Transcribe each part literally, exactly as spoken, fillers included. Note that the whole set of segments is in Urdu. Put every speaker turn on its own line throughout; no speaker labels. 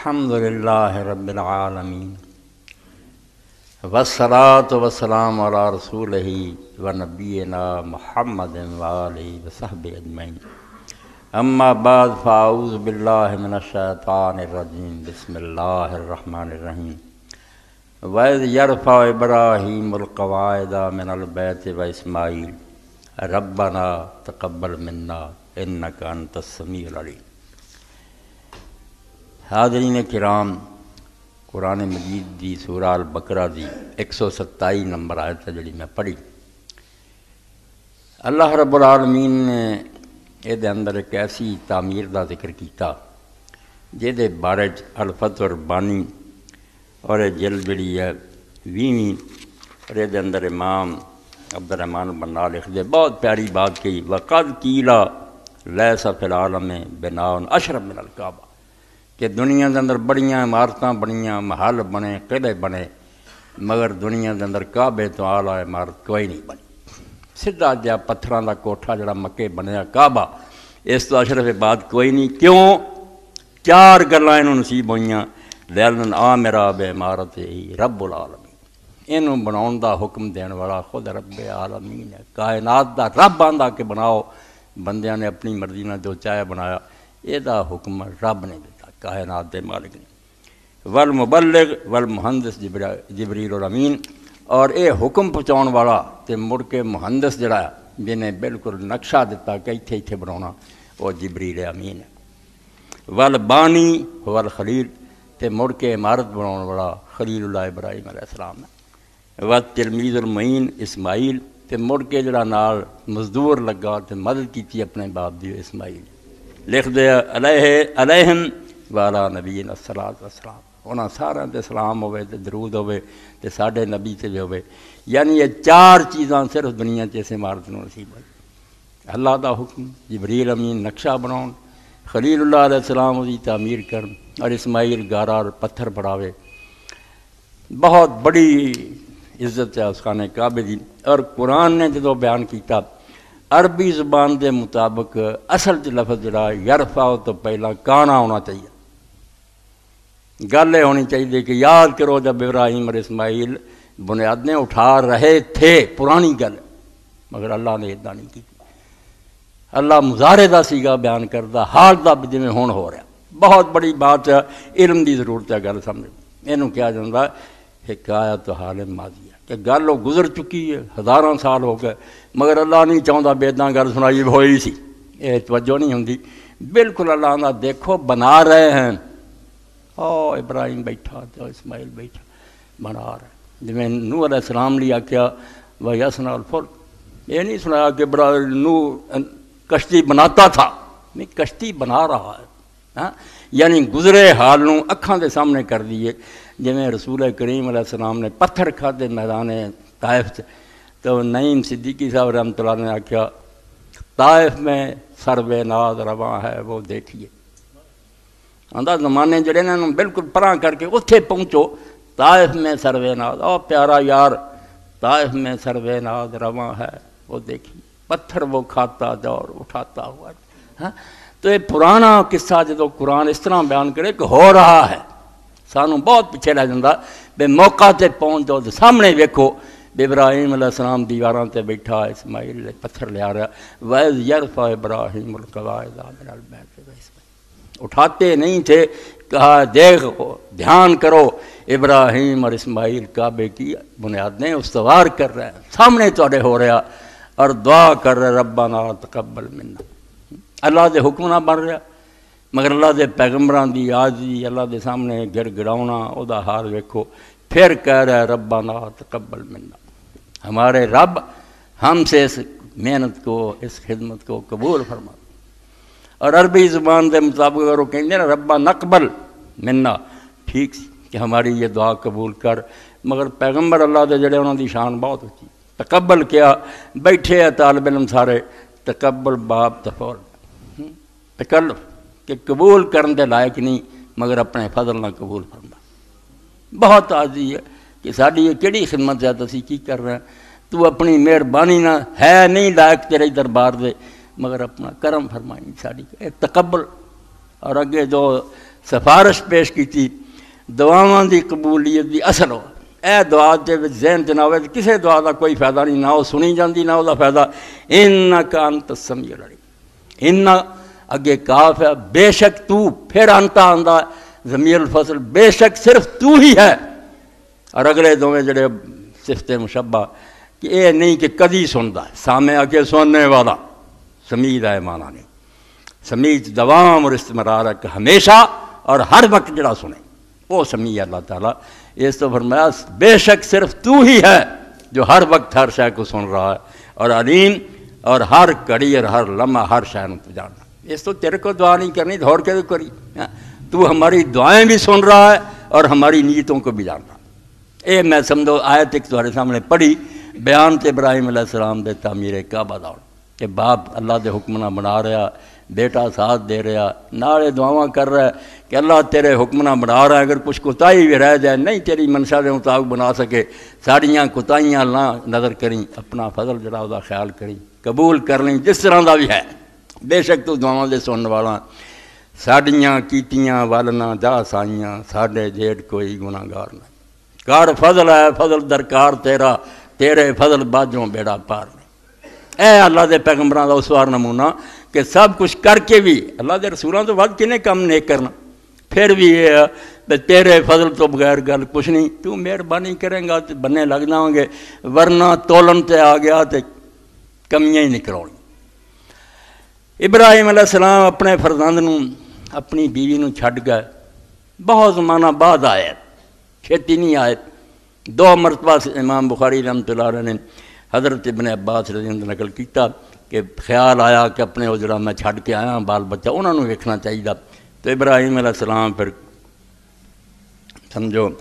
الحمدللہ رب العالمین والصلاة والسلام علی رسولہ و نبینا محمد و آلہ و صحبہ اجمعین اما بعد فاعوذ باللہ من الشیطان الرجیم بسم اللہ الرحمن الرحیم وَإِذْ يَرْفَعُ إِبْرَاهِيمُ الْقَوَاعِدَ مِنَ الْبَيْتِ وَإِسْمَاعِيلُ رَبَّنَا تَقَبَّلْ مِنَّا إِنَّكَ أَنْتَ السَّمِيعُ الْعَلِيمُ۔ حاضرین کرام، قرآن مجید دی سورہ البقرہ دی ایک سو ستائی نمبر آیت ہے جڑی میں پڑھی۔ اللہ رب العالمین نے یہ دے اندر ایک ایسی تعمیر دا ذکر کیتا جے دے بارے الفتح بانی اور جلد جڑی ہے ویویں اور یہ دے اندر امام عبد الرحمن بنا لکھ دے بہت پیاری بات کہی وَقَدْ قِيلَ لَيْسَ فِي الْعَالَمِ بِنَاءٌ أَشْرَفُ مِنَ الْكَعْبَةِ کہ دنیا دے اندر بڑیاں عمارتاں بنیاں محل بنے قلعے بنے مگر دنیا دے اندر کعبے تو اعلیٰ عمارت کوئی نہیں بنی۔ سدھا جہا پتھراں دا کوٹھا جڑا مکے بنیا کعبہ اس تو اشرف بات کوئی نہیں۔ کیوں؟ چار گلاں انہوں نصیب ہوئیاں لِأَنَّ آمِرَ بِعِمَارَتِهِ رب العالمین، انہوں بناؤن دا حکم دین والا خود رب عالمین ہے، کائنات دا رب آندا کہ بناؤ، بندیاں نے اپنی مرضی نہ جو چاہے بنایا، یہ دا حکم رب نے دیتا کائنات دے مالک نے۔ والمبلغ والمہندس جبریل الامین، اور اے حکم پہنچاؤن والا تے مڑ کے مہندس جڑا جنہیں بالکل نقشہ دیتا کہ اتھے اتھے بناؤنا وہ جبریل امین ہے۔ والبانی والخلیل، تے مڑ کے عمارت بناؤن والا خلیل اللہ ابراہیم علیہ السلام ہے۔ والتلمیذ المعین اسماعیل، تے مڑ کے جڑا نال مزدور لگا تے مدد کیتی اپنے باپ دی اسماعیل، لکھ دے علیہ علیہم والا نبی الصلاۃ والسلام، انہاں سارا تے سلام ہوئے تے درود ہوئے تے ساڈے نبی تے بھی ہوئے۔ یعنی یہ چار چیزاں صرف دنیا تے اس عمارت نوں نصیب ہوئی، اللہ دا حکم، جبریل امین نقشہ بناؤن، خلیل اللہ علیہ السلام دی تعمیر کرن، اور اسماعیل گارا اور پتھر پڑھاوے۔ بہت بڑی عزت ہے اس خانے کعبے دی۔ اور قرآن نے جدو بیان کیتا عربی زبان دے مطابق اصل جو لفظ جڑا یرفع تو پہلا کانا ہونا چاہیے، گل یہ ہونی چاہیے کہ یاد کرو جب ابراہیم اور اسماعیل بنیادیں اٹھا رہے تھے، پرانی گل، مگر اللہ نے ادھا نہیں کی۔ اللہ مظاہرے دا سیگا بیان کردہ حال دا بھی جویں ہون ہو رہا، بہت بڑی بات ہے، علم دی ضرورت ہے گل سمجھ۔ اینوں کیا جاندا حکایت حال ماضی ہے کہ گل وہ گزر چکی ہے، ہزاراں سال ہو گئے، مگر اللہ نہیں چاہتا بیداں گل سنائی ہوئی سی، یہ توجہ نہیں ہوندی۔ بالکل اللہ نے دیکھو بنا رہے ہیں، او ابراہیم بیٹھا تو اسماعیل بیٹھا بنا رہے، جویں نوح علیہ السلام لیا کیا وَيَصْنَعُ الْفُلْكَ، یہ نہیں سنایا کہ نوح کشتی بناتا تھا، نہیں کشتی بنا رہا ہے۔ ہاں یعنی گزرے حال نوں اکھاں دے سامنے کر دیے، جویں رسول کریم علیہ السلام نے پتھر کھادے میدان طائف سے، تو نعیم صدیقی صاحب رحمۃ اللہ نے آکھیا طائف میں سرو ناز رواں ہے وہ دیکھیے۔ آندا زمانے جڑے نے بالکل پراں کر کے اتھے پہنچو، طائف میں سرو ناز، او پیارا یار طائف میں سرو ناز رواں ہے وہ دیکھیے، پتھر وہ کھاتا اور اٹھاتا ہوا۔ ہاں تو یہ پرانا قصہ جدو قرآن اس طرح بیان کرے کہ ہو رہا ہے، سانوں بہت پیچھے رہ جاتا بے موقع تے پہنچ جاؤ تو سامنے ویکھو بے ابراہیم علیہ السلام دیواراں تے بیٹھا، اسماعیل پتھر لیا رہا، وَإِذْ يَرْفَعُ إِبْرَاهِيمُ الْقَوَاعِدَ مِنَ الْبَيْتِ وَإِسْمَاعِيلُ، اٹھاتے نہیں تھے، کہا دیکھو دھیان کرو ابراہیم اور اسماعیل کعبے کی بنیادیں استوار کر رہے ہیں، سامنے تواڈے ہو رہا، اور دعا کر رہے ربنا تقبل منا، اللہ دے حکم نہ بن رہا، مگر اللہ دے پیغمبران دی عاجزی، اللہ دے سامنے گر گڑاؤنا، او دا حال ویکھو، پھر کہہ رہا ہے ربنا تقبل منا، ہمارے رب ہم سے اس محنت کو، اس خدمت کو قبول فرما۔ اور عربی زبان دے مطابق اگر وہ کہیں نا ربا نقبل منا، ٹھیک سی کہ ہماری یہ دعا قبول کر، مگر پیغمبر اللہ دے جڑے انہوں دی شان بہت ہوتی، تقبل کیا، بیٹھے ہیں طالب علم سارے، تقبل باب تفول تکلف کہ قبول کرن دے لائق نہیں، مگر اپنے فضل نہ قبول فرما۔ بہت عاجزی ہے کہ ساڈی یہ کیڑی خدمت ہے، اسی کی کر رہے ہیں، تو اپنی مہربانی نہ ہے نہیں لائق تیرے دربار دے، مگر اپنا کرم فرمائی ساڈی تقبل۔ اور اگے جو سفارش پیش کی تھی دعاواں دی قبولیت دی اصل ہو اے دعا دے وچ ذہن چ نہ ہوئے کسے دعا دا کوئی فائدہ نہیں، نہ وہ سنی جاندی نہ وہ فائدہ۔ انک انت السمیع العلیم، ان اگے کاف ہے، بے شک تو، پھر انتا آندا ضمیر الفصل، بے شک صرف تو ہی ہے، اور اگلے دوویں جڑے صفت مشبہ کہ اے نہیں کہ کدی سندا ہے، سامع کے سننے والا، سمیع ہے مانا نہیں، سمیع دوام اور استمرار ہے کہ ہمیشہ اور ہر وقت جڑا سنے وہ سمیع اللہ تعالیٰ۔ اس تو فرمایا بے شک صرف تو ہی ہے جو ہر وقت ہر شے کو سن رہا ہے، اور علیم اور ہر گھڑی اور ہر لمحہ ہر شے کو جاننا۔ اس تو تیرے کو دعا نہیں کرنی، دھوڑ کے تو کری، تو ہماری دعائیں بھی سن رہا ہے اور ہماری نیتوں کو بھی جان رہا ہے۔ اے میں سمجھو آیت ایک تمہارے سامنے پڑھی بیان تے ابراہیم علیہ السلام دے تعمیر کعبہ دا کہ باپ اللہ دے حکم نہ بنا رہا، بیٹا ساتھ دے رہا، نالے دعاواں کر رہا ہے کہ اللہ تیرے حکم نہ بنا رہا ہے، اگر کچھ کوتاہی بھی رہ جائے نہیں تیری منشا دے مطابق بنا سکے، ساڑیاں کوتاہیاں نہ نظر کریں، اپنا فضل جڑا دا خیال کریں، قبول کر لیں جس طرح دا بھی ہے، بے شک تو دعاواں دے سننے والا، ساڑیاں کیتیاں والنا جا سائیاں ساڑے جیڑ کوئی گناہ گار نہیں، کار فضل ہے فضل درکار تیرا، تیرے فضل باجوں بیڑا پار نہیں۔ اے اللہ دے پیغمبراں دا اسوار نمونہ کہ سب کچھ کر کے بھی اللہ دے رسولاں تو ود کنے کم نیک کرنا، پھر بھی یہ ہے تیرے فضل تو بغیر گل کچھ نہیں، تو مہربانی کریں گا تو بننے لگ جاؤں گے، ورنہ تولن تے آ گیا تو کمیاں ہی نکلونی۔ ابراہیم علیہ السلام اپنے فرزند نوں اپنی بیوی نوں چھڈ گئے، بہت زمانہ بعد آئے، چھتی نہیں آئے، دو مرتبہ امام بخاری رحمۃ اللہ علیہ نے حضرت ابن عباس رضی اللہ عنہ نقل کیتا کہ خیال آیا کہ اپنے وہ جڑا میں چھڈ کے آیا بال بچہ انہوں نے ویکھنا چاہیے، تو ابراہیم علیہ السلام پھر سمجھو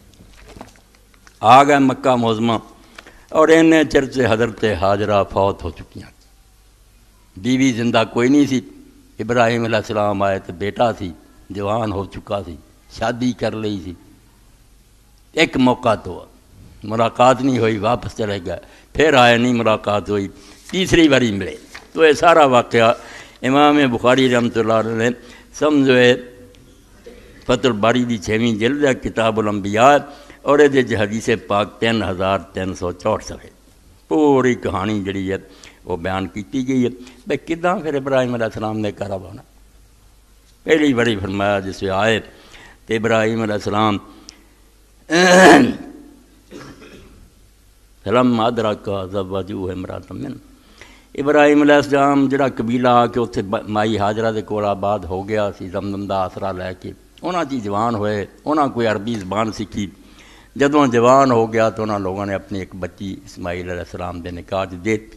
آ گئے مکہ معظمہ، اور اینے چر سے حضرت حاجرہ فوت ہو چکی ہیں، بیوی زندہ کوئی نہیں سی، ابراہیم علیہ السلام آئے تو بیٹا سی جوان ہو چکا سی، شادی کر لی سی، ایک موقع تو ملاقات نہیں ہوئی، واپس چلے گئے، پھر آئے نہیں ملاقات ہوئی، تیسری باری ملے، تو یہ سارا واقعہ امام بخاری رحمۃ اللہ علیہ نے سمجھو فتح الباری دی چھویں جلد ہے کتاب الانبیاء، اور یہ حدیث پاک تین ہزار تین سو چوٹھ صفحے پوری کہانی جڑی ہے وہ بیان کیتی گئی ہے۔ بھائی کداں پھر ابراہیم علیہ السلام نے کرا ہونا، پہلی بڑی فرمایا جس سے آئے تو ابراہیم علیہ السلام فلما ادرکا زوجوہ امرأۃ من، ابراہیم علیہ السلام جڑا قبیلہ آ کے اتنے مائی حاجرہ دے کول آباد ہو گیا سی، زمزم دا آسرا لے کے انہاں جی جوان ہوئے، انہاں کوئی عربی زبان سیکھی، جدوں جوان ہو گیا تو انہاں لوگوں نے اپنی ایک بچی اسماعیل علیہ السلام دے نکاح دیتی،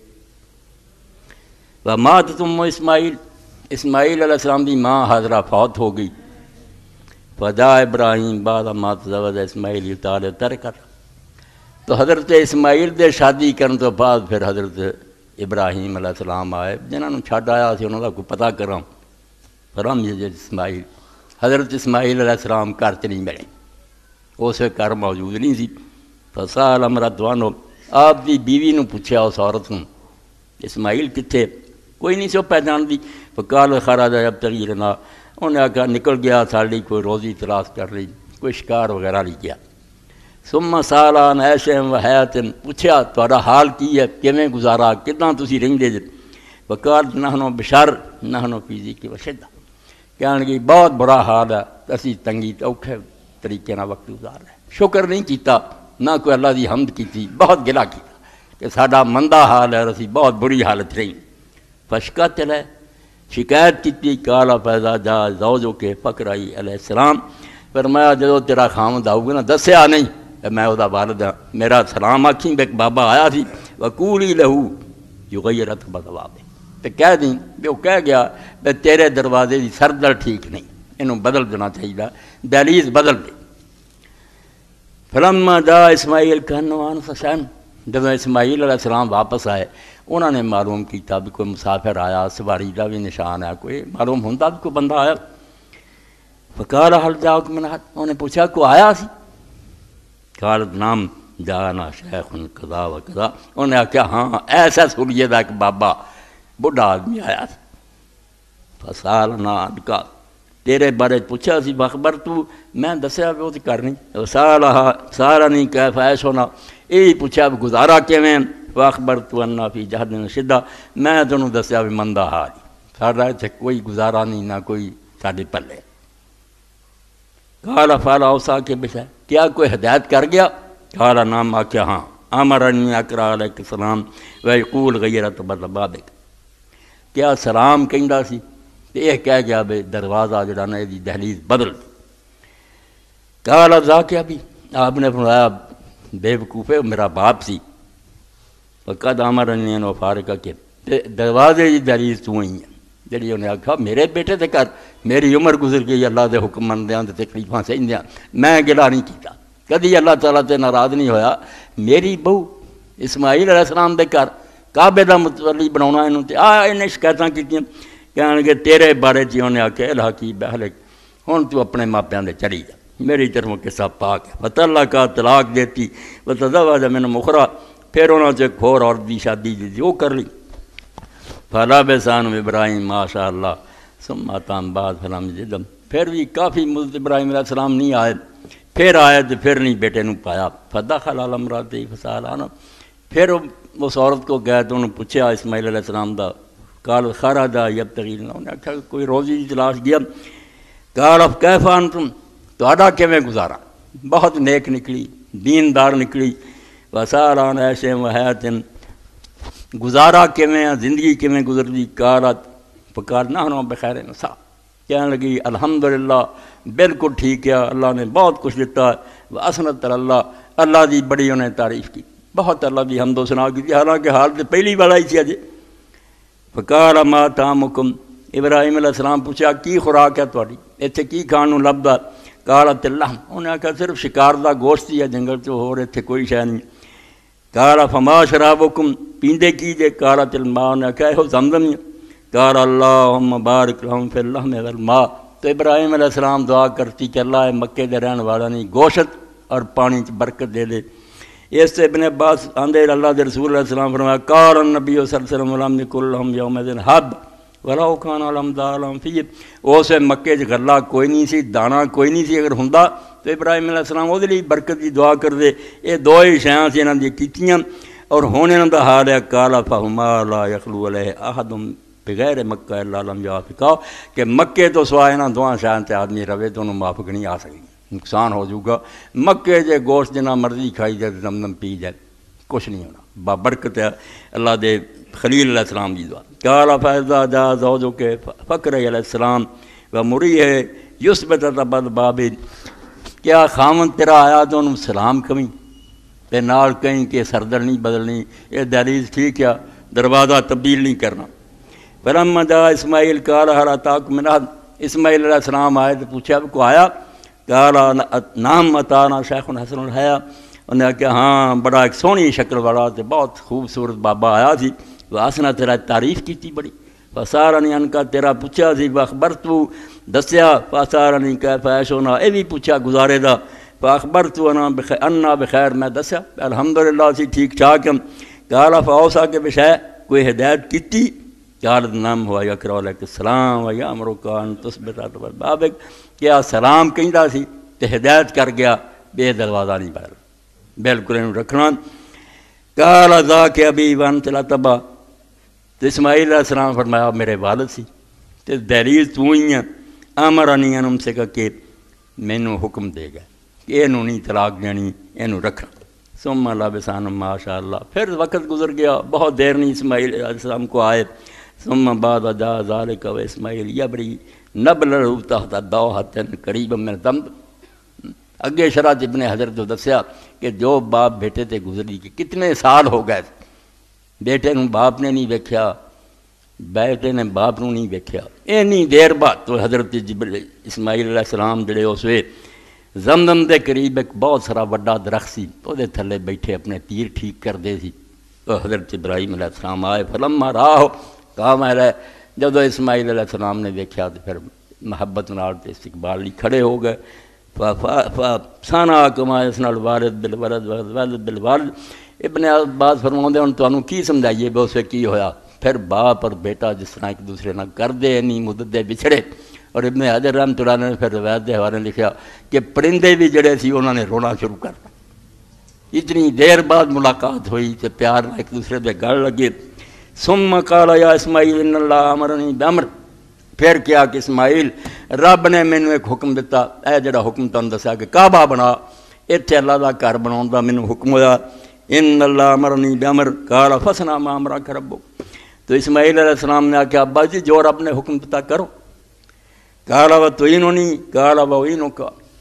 ومات تم اسماعیل، اسماعیل علیہ السلام دی ماں حاجرہ فوت ہو گئی، فجاء ابراہیم بعد ما تزوج اسماعیل یطالع ترکت، تو حضرت اسماعیل دے شادی کرن تو بعد پھر حضرت ابراہیم علیہ السلام آئے، جنہوں نے چھڈ آیا سی انہوں کا کوئی پتہ کراں، فرم یہ اسماعیل حضرت اسماعیل علیہ السلام گھر چ نہیں ملے، اس گھر موجود نہیں سی، فسأل امرأتہ، آپ دی بیوی نو پوچھا اس عورت نو اسماعیل کتنے، کوئی نہیں سو پہچان دی، فقال خرج یبتغی لنا، انہیں آخیا نکل گیا ساڑی کوئی روزی تلاش کر لی، کوئی شکار وغیرہ نہیں کیا، ثم سأل عن عیش و حیات، پوچھا تہاڈا حال کی ہے، کیویں گزارا، کداں تسی رہندے جے، فقال نحن بشر نحن فی ضیق و شدہ، کہنے گی بہت برا حال ہے، اسی تنگی اوکھے طریقے نال وقت گزار رہے، شکر نہیں کیتا، نہ کوئی اللہ دی حمد کیتی، بہت گلہ کیتا کہ ساڈا مندہ حال ہے، اسی بہت بری حالت رہی، فشکت علیہ، شکایت کی، کالا فیضا جا زوجو کے فقرائی علیہ السلام، فرمایا جدو تیرا خامد آؤ گا نا دسیا نہیں میں وہ والد ہاں، میرا سلام آکھیں ایک بابا آیا سی، وقولی لہو یغیرت بدوابے، تو کہہ دیں بھی وہ کہہ گیا بھی تیرے دروازے دی سردر ٹھیک نہیں، انہوں بدل دینا چاہیے، دہلیز بدل دے۔ فلما جا اسماعیل کہنوان فسین، جب اسماعیل علیہ السلام واپس آئے انہوں نے معلوم کیتا بھی کوئی مسافر آیا، سواری کا بھی نشان ہے، کوئی معلوم ہوتا بھی کوئی بندہ آیا، فقال حل جاؤک من احد، انہوں نے پوچھا کوئی آیا سی، قالت نام جانا شیخ قضا و قضا، انہوں نے کہا ہاں ایسا سنیے دا ایک بابا بڑھا آدمی آیا تھا، فسالنا عنکا، تیرے بارے پوچھا سی بخبر تو میں دسیا بھی وہ تو کر نہیں سارا سارا نہیں کہ فیش ہونا یہی پوچھا بھی گزارا کیویں واخبر تو انا فی جہد شدہ میں تینوں دسیا بھی مندہ حال ساڈا اتنے کوئی گزارا نہیں نہ کوئی ساڈے پلے قال فعل اوصا کے بشے کیا کوئی ہدایت کر گیا قال نام آکھیا ہاں امرنی اقرا علیہ السلام ویقول غیرت بابک کیا سلام کہندا سی تے یہ کہہ گیا بے دروازہ جڑا نا دی دہلیز بدل دی قال ذاک ابھی آپ نے فرمایا بے وقوفے میرا باپ سی وقد امرنی ان فارقہ کے دروازے دی دہلیز تو ہی ہے جڑی انہیں آکھا میرے بیٹے تے کر میری عمر گزر گئی اللہ دے حکم مندیاں تے تکلیفاں سہندیاں میں گلا نہیں کیتا کدی اللہ تعالیٰ تے ناراض نہیں ہویا میری بہو اسماعیل علیہ السلام دے کر کعبے دا متولی بناونا انہوں تے آ انہیں شکایتاں کیتیاں کہنے کہ تیرے بارے چ انہیں آکھیا الحقی بہلک ہن تو اپنے ماپیاں دے چلی جا میری طرفوں قصہ پاک ہے فتح کا طلاق دیتی وتزوج من مخرا پھر انہوں سے ایک اور عورت دی شادی دی وہ کر لی فلا بسان ابراہیم ماشاء اللہ ثم اتام بعد فلم جدم پھر بھی کافی مدت ابراہیم علیہ السلام نہیں آئے پھر آئے تو پھر نہیں بیٹے نو پایا فدخل علی امرأتہ فسألہا پھر اس عورت کو گئے تو انہوں نے پوچھا اسماعیل علیہ السلام دا قال خرج یبتغی انہوں نے کہا کوئی روزی کی تلاش گیا قال کیف انتم تہاڈا کیویں گزارا بہت نیک نکلی دیندار نکلی وسأل عن عیش و حیات گزارا کیویں زندگی کیویں گزردی قالت فقال نحن بخیر نسا کہنے لگی الحمدللہ بالکل ٹھیک ہے اللہ نے بہت کچھ دیتا ہے واسنت اللہ اللہ دی بڑی انہیں تعریف کی بہت اللہ دی حمد و ثنا کی تھی حالانکہ حال تو پہلی والا ہی سی اجے فقال ما طعامکم ابراہیم علیہ السلام پوچھا کی خوراک ہے تہاڈی اتنے کی کھان نوں لبدا قالت اللحم انہیں آخیا صرف شکار دا گوشت ہی ہے جنگل چ ہور اتنے کوئی شے نہیں قال فما شرابکم پیندے کی جے قالت الماء انہیں آخیا یہ زمزم ہی قال اللہم بارک لہم فی اللحم والماء تو ابراہیم علیہ السلام دعا کرتی کہ اللہ مکے دے رہن والا نہیں گوشت اور پانی چ برکت دے دے اس سے ابن عباس آندے اللہ دے رسول علیہ السلام فرمایا قال النبی صلی اللہ علیہ وسلم ولم یکن لہم یومئذ حب ولو کان الحمدللہ فی اس مکے چ غلہ کوئی نہیں سی دانا کوئی نہیں سی اگر ہوندا تو ابراہیم علیہ السلام وہ لیے برکت کی دعا کر دے یہ دو ہی شیاں سی انہاں دی کیتیاں اور ہن انہاں دا حال ہے قال فہما لا یخلو علیہ احد بغیر مکہ الا لم یوافقہ کہ مکے تو سوائے انہاں دوہاں شیاں تے آدمی رہے تو انہوں موافق نہیں آ سکتی نقصان ہو جائے گا مکے جے گوشت جنا مرضی کھائی جائے زمزم پی جائے کچھ نہیں ہونا با برکت ہے اللہ دے خلیل علیہ السلام دی دعا قال فاذا جاء زوجک فقر علیہ السلام و مریہ یثبت بعد باب کیا خامن تیرا آیا تو انہوں سلام کمی تے نال کہیں کہ سردر نہیں بدلنی یہ دہلیز ٹھیک ہے دروازہ تبدیل نہیں کرنا فلما جاء اسماعیل قال هل اتاکم من احد اسماعیل علیہ السلام آئے تو پوچھا کو آیا قال نام اتانا شیخ حسن الحیا انہوں نے کہا ہاں بڑا ایک سونی شکل والا تے بہت خوبصورت بابا آیا سی واسنا تیرا تعریف کی تھی بڑی فسارنی ان کا تیرا پوچھا سی باخبر تو دسیا فسارنی کیف عیش ہونا یہ بھی پوچھا گزارے دا فاخبر تو انا بخیر انا بخیر میں دسیا الحمدللہ سی ٹھیک ٹھاک ہم قال فاوصا کے بشے کوئی ہدایت کیتی قال نام ہوا یقرا علیہ السلام و یامرک ان تثبت بابک کیا سلام کہندا سی تے ہدایت کر گیا بے دروازہ نہیں بدل بالکل انہوں رکھنا قال ذاک ابی وانت لا تبا تو اسماعیل علیہ السلام فرمایا میرے والد سی تے دہلیز تو ہی ہیں امرنی ان سے کہا کہ مینوں حکم دے گا کہ انہوں نہیں طلاق دینی انہوں رکھنا ثم لبثان ماشاء اللہ پھر وقت گزر گیا بہت دیر نہیں اسماعیل علیہ السلام کو آئے ثم بعد جاء ذلك و اسماعیل یبری نبلہ تحت دوحۃ قریب من ذنب اگے شرح ابن حضرت جو دسیا کہ جو باپ بیٹے تے گزری کہ کتنے سال ہو گئے بیٹے نوں باپ نے نہیں ویکھیا بیٹے نے باپ نوں نہیں ویکھیا اینی دیر بعد تو حضرت جبریل اسماعیل علیہ السلام جڑے اس وے زمزم دے قریب ایک بہت سارا بڑا درخت سی وہ دے تھلے بیٹھے اپنے تیر ٹھیک کردے سی تو حضرت ابراہیم علیہ السلام آئے فلما راہ کہا میں رہے جب اسماعیل علیہ السلام نے دیکھا تو پھر محبت نال تے استقبال لی کھڑے ہو گئے فَسَانَا كُمَا يَسْنَا الْوَالِدْ بِالْوَلَدْ وَالْوَالِدْ بِالْوَالِدْ ابن عباس فرماؤں دے ان تو انہوں کی سمجھائیے بے اسے کی ہویا پھر باپ اور بیٹا جس طرح ایک دوسرے نہ کر دے نہیں مدت دے بچھڑے اور ابن حجر رحمۃ اللہ نے پھر روایت کے حوالے لکھا کہ پرندے بھی جڑے سی انہوں نے رونا شروع کر دیا. اتنی دیر بعد ملاقات ہوئی تو پیار ایک دوسرے پہ گل لگے. ثم قال یا اسماعیل ان اللہ امرنی بامر، پھر کیا کہ اسماعیل رب نے مینو ایک حکم دیتا، اے جڑا حکم تمہیں دسیا کہ کعبہ بنا، اتنے اللہ کا گھر بناؤ کا مینو حکم ہوا. ان اللہ امرنی بامر قال فصنع ما امرک ربک. تو اسماعیل علیہ السلام نے آخیا ابا جی جو رب نے حکم دیتا کرو. قال وتعیننی قال واعینک،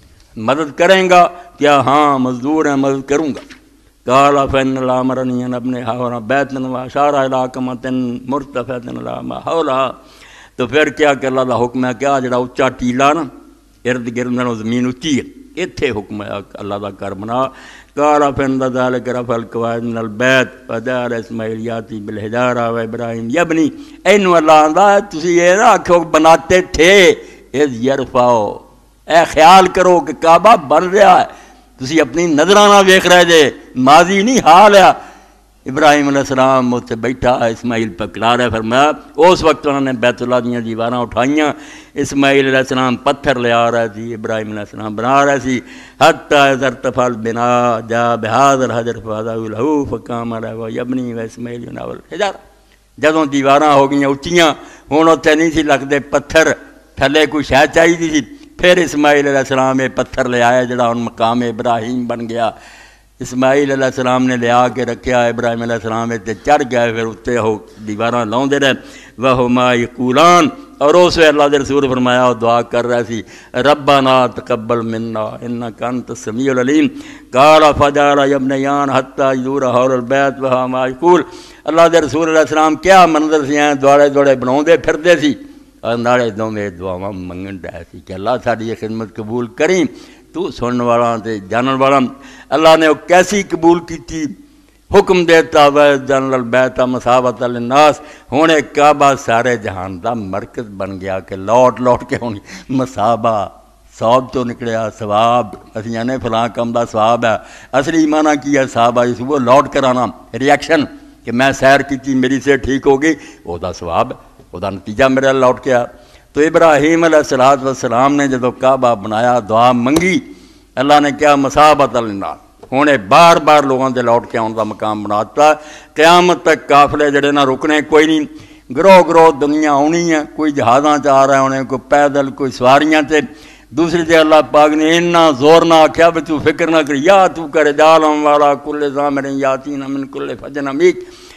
مدد کریں گا کیا؟ ہاں مزدور ہیں، مدد کروں گا. قال فإن الله أمرني أن أبني حولها بيتا وأشار إلى كمة مرتفعة على ما حولها. تو پھر کیا کہ اللہ کا حکم ہے کیا جڑا اچا ٹیلا نا ارد گرد میں زمین اچھی ہے، اتنے حکم ہے اللہ کا گھر بنا. قال فإن ذلك رفع القواعد من البيت وجعل إسماعيل يأتي بالحجارة وإبراهيم يبني. اینو اللہ آندا ہے تسی یہ نہ آکھو بناتے تھے اذ یرفعو، اے خیال کرو کہ کعبہ بن رہا ہے، تسی اپنی نظرانہ ویکھ رہے جے، ماضی نہیں حال ہے. ابراہیم علیہ السلام اتنے بیٹھا اسماعیل پکڑا رہا. فرمایا اس وقت انہوں نے بیت اللہ دیاں دیواراں اٹھائیاں، اسماعیل علیہ السلام پتھر لے آ رہا سی، ابراہیم علیہ السلام بنا رہے سی. حتی اذا ارتفع البناء جاء بهذا الحجر فوضعه له فقام له يبني واسماعیل يناول الحجر. جدوں دیواراں ہو گئیاں اچیاں، ہن اتنے نہیں سی لگدے پتھر، تھلے کوئی شے چاہیے سی. پھر اسماعیل علیہ السلام یہ پتھر لے آیا جڑا ان مقام ابراہیم بن گیا. اسماعیل علیہ السلام نے لیا کے رکھیا، ابراہیم علیہ السلام تے چڑھ گئے، پھر اتنے وہ دیواراں لاؤندے رہے. وہما یقولان، اور اس وقت اللہ دے رسول فرمایا وہ دعا کر رہا سی ربنا تقبل منا انک انت السمیع العلیم. قال فجعل یبنیان حتی یدور حول البیت وہما یقول. اللہ دے رسول علیہ السلام کیا منظر سی ہیں، دوڑے دوڑے بناؤندے پھردے سی اور نالے دونوں دعاواں منگن رہے سی کہ اللہ ساری یہ خدمت قبول کریں، تو سنن والا تے جانن والا. اللہ نے وہ کیسی قبول کی، حکم دیتا وہ جن البیت مثابۃ للناس. ہوں کعبہ سارے جہان دا مرکز بن گیا کہ لوٹ لوٹ کے ہوں مثابہ ثواب تو نکلیا ثواب، اسی یعنی فلاں کم دا ثواب ہے. اصلی معنی کی ہے صحابہ اس وہ لوٹ کر آنا، ریئیکشن کہ میں سیر کی میری سے ٹھیک ہو گئی، وہ دا ثواب ہے، وہ دا نتیجہ میرا لوٹ کے آیا. تو ابراہیم علیہ الصلوۃ والسلام نے جب کعبہ بنایا دعا منگی، اللہ نے کیا مثابۃ للناس. ہوں بار بار لوگوں کے لوٹ کے آن کا مقام بناتا. قیامت تک قافلے جڑے نہ رکنے کوئی نہیں، گروہ گروہ دنیا آنی ہے، کوئی جہازاں چ آ رہے ہونے، کوئی پیدل، کوئی سواریاں تے. دوسری تے اللہ پاک نے اتنا زور نہ آخیا بھی تو فکر نہ کر، یا تو کر جالم والا کل ضامر یاتین من کل فج عمیق.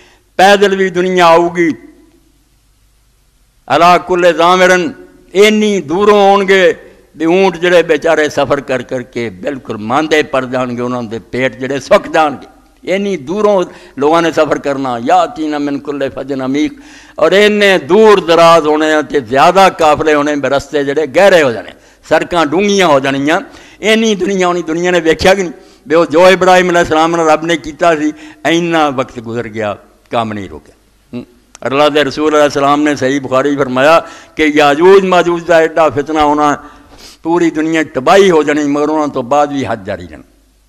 پیدل بھی دنیا آؤ گی، اللہ کل ضامرن اینی دوروں آن گے بھی اونٹ جڑے بیچارے سفر کر کر کے بالکل ماندے پڑ جان گے، انہوں دے پیٹ جڑے سک جان گے. اینی دوروں لوگوں نے سفر کرنا، یاتین من کل فج عمیق. اور اینے دور دراز ہونے تے زیادہ قافلے ہونے، رستے جڑے گہرے ہو جانے، سڑکاں ڈونگیاں ہو جانیاں. اینی دنیا ہونی، دنیا نے ویکھیا کہ نہیں بے وہ جو ابراہیم علیہ السلام نے رب نے کیتا سی اینا وقت گزر گیا، کام نہیں روکیا. اللہ دے رسول علیہ السلام نے صحیح بخاری فرمایا کہ یاجوج ماجوج کا ایڈا فتنہ ہونا، پوری دنیا تباہی ہو جانی، مگر انہوں تو بعد بھی حج جاری رہنا.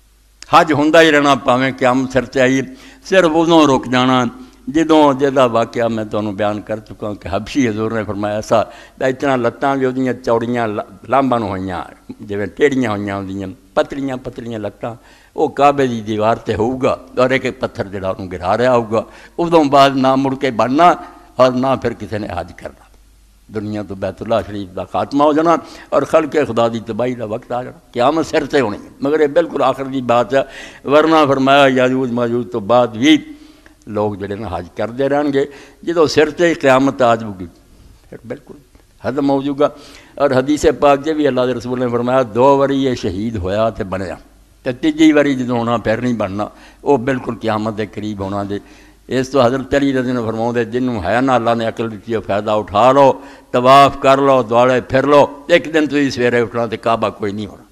حج ہوندا ہی رہنا، پاویں قیامت سر تے آئی. صرف ادوں رک جانا جدوں جہاں واقعہ میں تمہیں بیان کر چکا کہ حبشی حضور نے فرمایا ایسا اتنا لتاں بھی وہ چوڑیاں لامباں ہوئیاں، جی ٹیڑیاں ہوئی ہوں، پتلیاں پتلیاں لتاں. وہ کعبے دی دیوار تے ہوگا اور ایک ایک پتھر جڑا انہوں گرا رہا ہوگا. ادوں بعد نہ مڑ کے بننا اور نہ پھر کسی نے حج کرنا. دنیا تو بیت اللہ شریف کا خاتمہ ہو جانا اور خلق خدا دی تباہی کا وقت آ جانا، قیامت سر سے ہونی. مگر یہ بالکل آخر کی بات ہے، ورنہ فرمایا یاجوج ماجوج تو بعد بھی لوگ جڑے نا حج کرتے رہن گے. جدو سر سے قیامت آ جائے گی پھر بالکل ختم ہو جائے گا. اور حدیث پاک سے بھی اللہ کے رسول نے فرمایا دو واری یہ شہید ہویا تو بنیا، تو تیجی واری جدو ہونا پھر نہیں بننا، وہ بالکل قیامت کے قریب ہونا. دے اس تو حضرت علی رضی اللہ عنہ فرماؤں دے جنہوں ہے نا اللہ نے عقل دیتی ہے فائدہ اٹھا لو، طواف کر لو، دوڑے پھر لو. ایک دن تو سویرے اٹھنا تو کعبہ کوئی نہیں ہونا،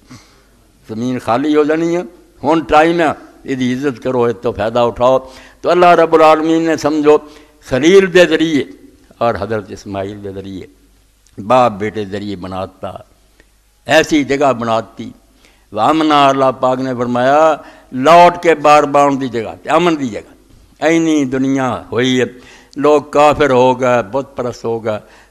زمین خالی ہو جانی ہے. ہون ٹائم ہے، یہ عزت کرو، اس تو فائدہ اٹھاؤ. تو اللہ رب العالمین نے سمجھو خلیل دے ذریعے اور حضرت اسماعیل دے ذریعے باپ بیٹے ذریعے بناتا، ایسی جگہ بناتی. وامنا اللہ پاک نے فرمایا لوٹ کے بار بار دی جگہ امن دی جگہ. اینی دنیا ہوئی ہے، لوگ کافر ہو گئے، بت پرست ہو گئے.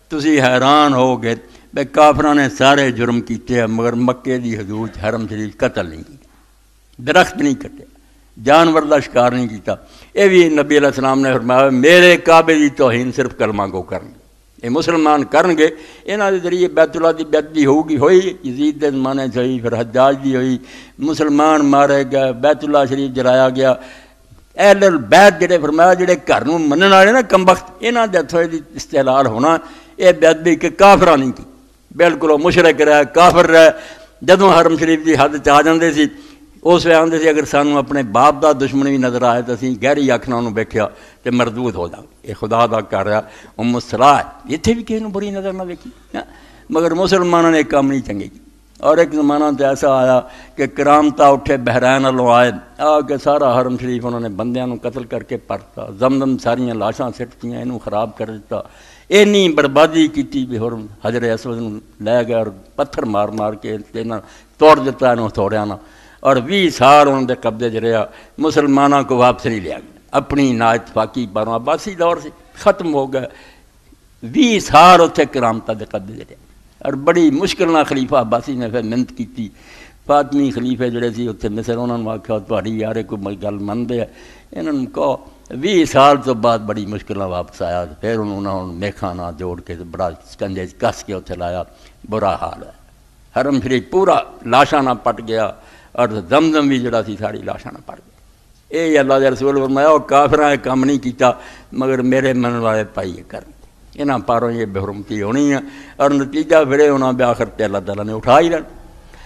تسی حیران ہو گئے بے کافراں نے سارے جرم کیتے ہیں مگر مکے دی حدود حرم شریف قتل نہیں کیتا، درخت نہیں کٹے، جانور دا شکار نہیں کیتا۔ یہ بھی نبی علیہ السلام نے فرمایا میرے کعبے دی توہین صرف کلمہ گو کرن گے، یہ مسلمان کرن گے، انہاں دے ذریعے بیت اللہ دی بیعت بھی ہوگی، ہوئی یزید دے زمانے سے ہوئی، پھر حجاج دی ہوئی، مسلمان مارے گئے، بیت اللہ شریف جلایا گیا۔ اہل البیت جڑے فرمایا جڑے گھر نوں منن والے نا کمبخت انہاں دے ہتھوں دی استحلال ہونا، یہ بیعت بھی کہ کافراں نہیں کی، بالکل وہ مشرک رہے، کافر رہے۔ جدوں حرم شریف دی حد چ آ جاندے سی اس ویلے آندے سی اگر سانوں اپنے باپ دا دشمن بھی نظر آئے تو اسی گہری اکھ نال اونوں ویکھیا تے مردود ہو جاؤ، یہ خدا دا کر رہا ام الصلاح اتنے بھی کسی نوں بری نظر نہ ویکھی، مگر مسلمانوں نے ایک کام نہیں چنگے کی۔ اور ایک زمانہ تو ایسا آیا کہ کرامتا اٹھے بحرین والوں آئے آ کے سارا حرم شریف انہوں نے بندیاں نوں قتل کر کے پرتا، زمزم ساریاں لاشاں سٹتیاں، اینوں خراب کر دیتا، اینی بربادی کیتی بھی حرم حجر اسود نوں لے گئے اور پتھر مار مار کے انہاں توڑ دیتا، انہوں توڑیا نہ، اور بھی سال انہوں دے قبضے چ رہا، مسلمانوں کو واپس نہیں لیا گیا، اپنی نااتفاقی باروں عباسی دور سے ختم ہو گئے، بھی سال اتنے کرامتا دے قبضے چ رہا، اور بڑی مشکل نہ خلیفہ عباسی نے پھر محنت کی، فاطمی خلیفے جڑے سی اتنے مصر انہوں نے آخیا تہاڈی یار کوئی گل منتے ہیں، انہوں نے کہو بھی سال تو بعد بڑی مشکل واپس آیا، پھر انہوں نے میخا نہ جوڑ کے بڑا کنجے کس کے اتنے لایا، برا حال ہے، حرم شریف پورا لاشاں نہ پٹ گیا، اور زمزم بھی جڑا سی ساری لاشاں نہ پٹ گیا۔ یہ اللہ دے رسول فرمایا وہ کافراں یہ کام نہیں کیتا مگر میرے من والے پائیے کرن، انہاں پاروں یہ بے حرمتی ہونی ہے، اور نتیجہ پھر انہاں بے آخر تے اللہ تعالیٰ نے اٹھا ہی لینا۔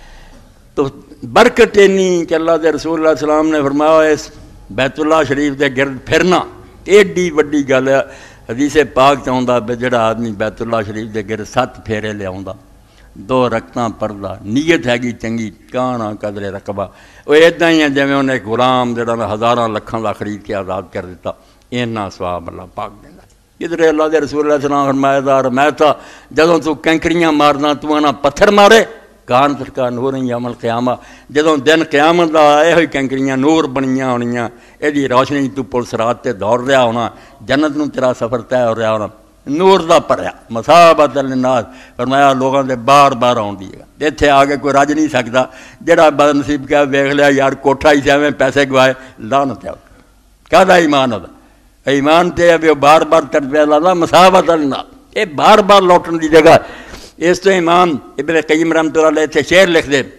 تو برکت اینی کہ اللہ دے رسول اللہ علیہ السلام نے فرمایا اس بیت اللہ شریف دے گرد پھرنا ایڈی وڈی گل ہے، حدیث پاک چاہتا ہے جڑا آدمی بیت اللہ شریف دے گرد سات پھیرے لے آوندا، دو رکتاں پردہ، نیت ہے گی چنگی، کانا قدر رقبہ، وہ ایداں ہی ہے جویں انہیں ایک غلام جڑا ہزاراں لکھاں دا خرید کے آزاد کر دیتا، اینا ثواب اللہ پاک دینا۔ ادھر اللہ دے رسول اللہ صلی اللہ علیہ وسلم فرمایا دار میں تھا جدوں تو کینکریاں مارنا تو انہاں پتھر مارے کان سرکار نور یوم القیامہ، جدوں دن قیامت دا آئے ہوئی کینکریاں نور بنیاں ہونیاں، ایدی روشنی تو پل صراط تے دوڑ رہا ہونا، جنت نوں تیرا سفر طے ہو رہا ہونا، نور دا پریا مثابۃ للناس، فرمایا لوگاں دے بار بار آن دیے گا، اتنے آ کے کوئی رج نہیں سکتا، جڑا بد نصیب کیا ویکھ لیا یار کوٹھا ہی سے ایویں پیسے گوائے، لعنت ہے کہدا ایمان ہوتا ایمان تے ابھی بار بار تربیہ لانا مثابۃ للناس، یہ بار بار لوٹن دی جگہ۔ اس تو امام ابن قیم رحمۃ اللہ علیہ اتنے شعر لکھ دے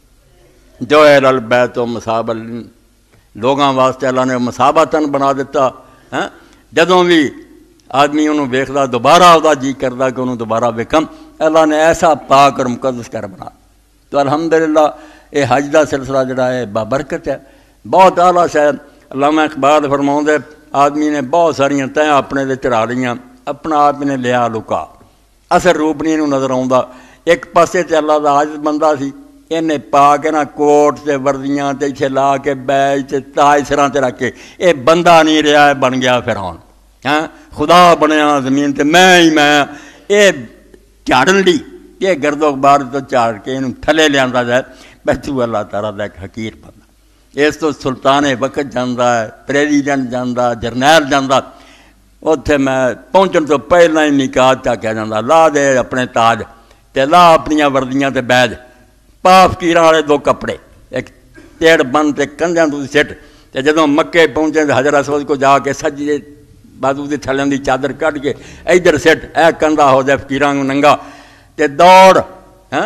جو اہل البیت و مثابۃ لوگاں واسطے اللہ نے مثابتاً بنا دیتا، ہاں جدوں بھی آدمی انہوں ویکھدا دوبارہ وہ جی کردا کہ انہوں دوبارہ ویکھم، اللہ نے ایسا پاک اور مقدس کر بنا۔ تو الحمدللہ یہ حج دا سلسلہ جڑا ہے بابرکت ہے، بہت اعلیٰ شاید علامہ اقبال فرماؤں دے آدمی نے بہت ساریاں تہیں اپنے دے چڑھا لیاں، اپنا آپ نے لیا لکا، اثر روپ نہیں انہوں نظر آؤں، ایک پاسے تے اللہ دا عاجز بندہ سی، انہیں پا کے نا کوٹ تے وردیاں تے اتھے لا کے بیج تے تاج سراں تے رکھ کے، یہ بندہ نہیں رہا ہے بن گیا فرعون، ہاں خدا بنیا زمین تے میں ہی میں، یہ جھاڑن لی یہ گرد و غبار تو جھاڑ کے انہوں تھلے لے آندا جائے، بس تو اللہ تعالیٰ دا ایک حقیر بندہ، اس تو سلطان وقت جاندا ہے، پریزیڈنٹ جاندا، جرنیل جاندا، اتنے میں پہنچن تو پہلے ہی نکاح چا کہہ جاتا لا دے اپنے تاج تے لا اپنیاں وردیاں تے بیج، پا فقیراں والے دو کپڑے ایک تیڑ بند تے کنجاں تو سٹ، تے جدوں مکے پہنچے تے حجر اسود کو جا کے سجدے بازو دے تھلے دی چادر کٹ کے ادھر سٹ، اے کندا ہو جائے فقیراں کو ننگا، تے دوڑ، ہاں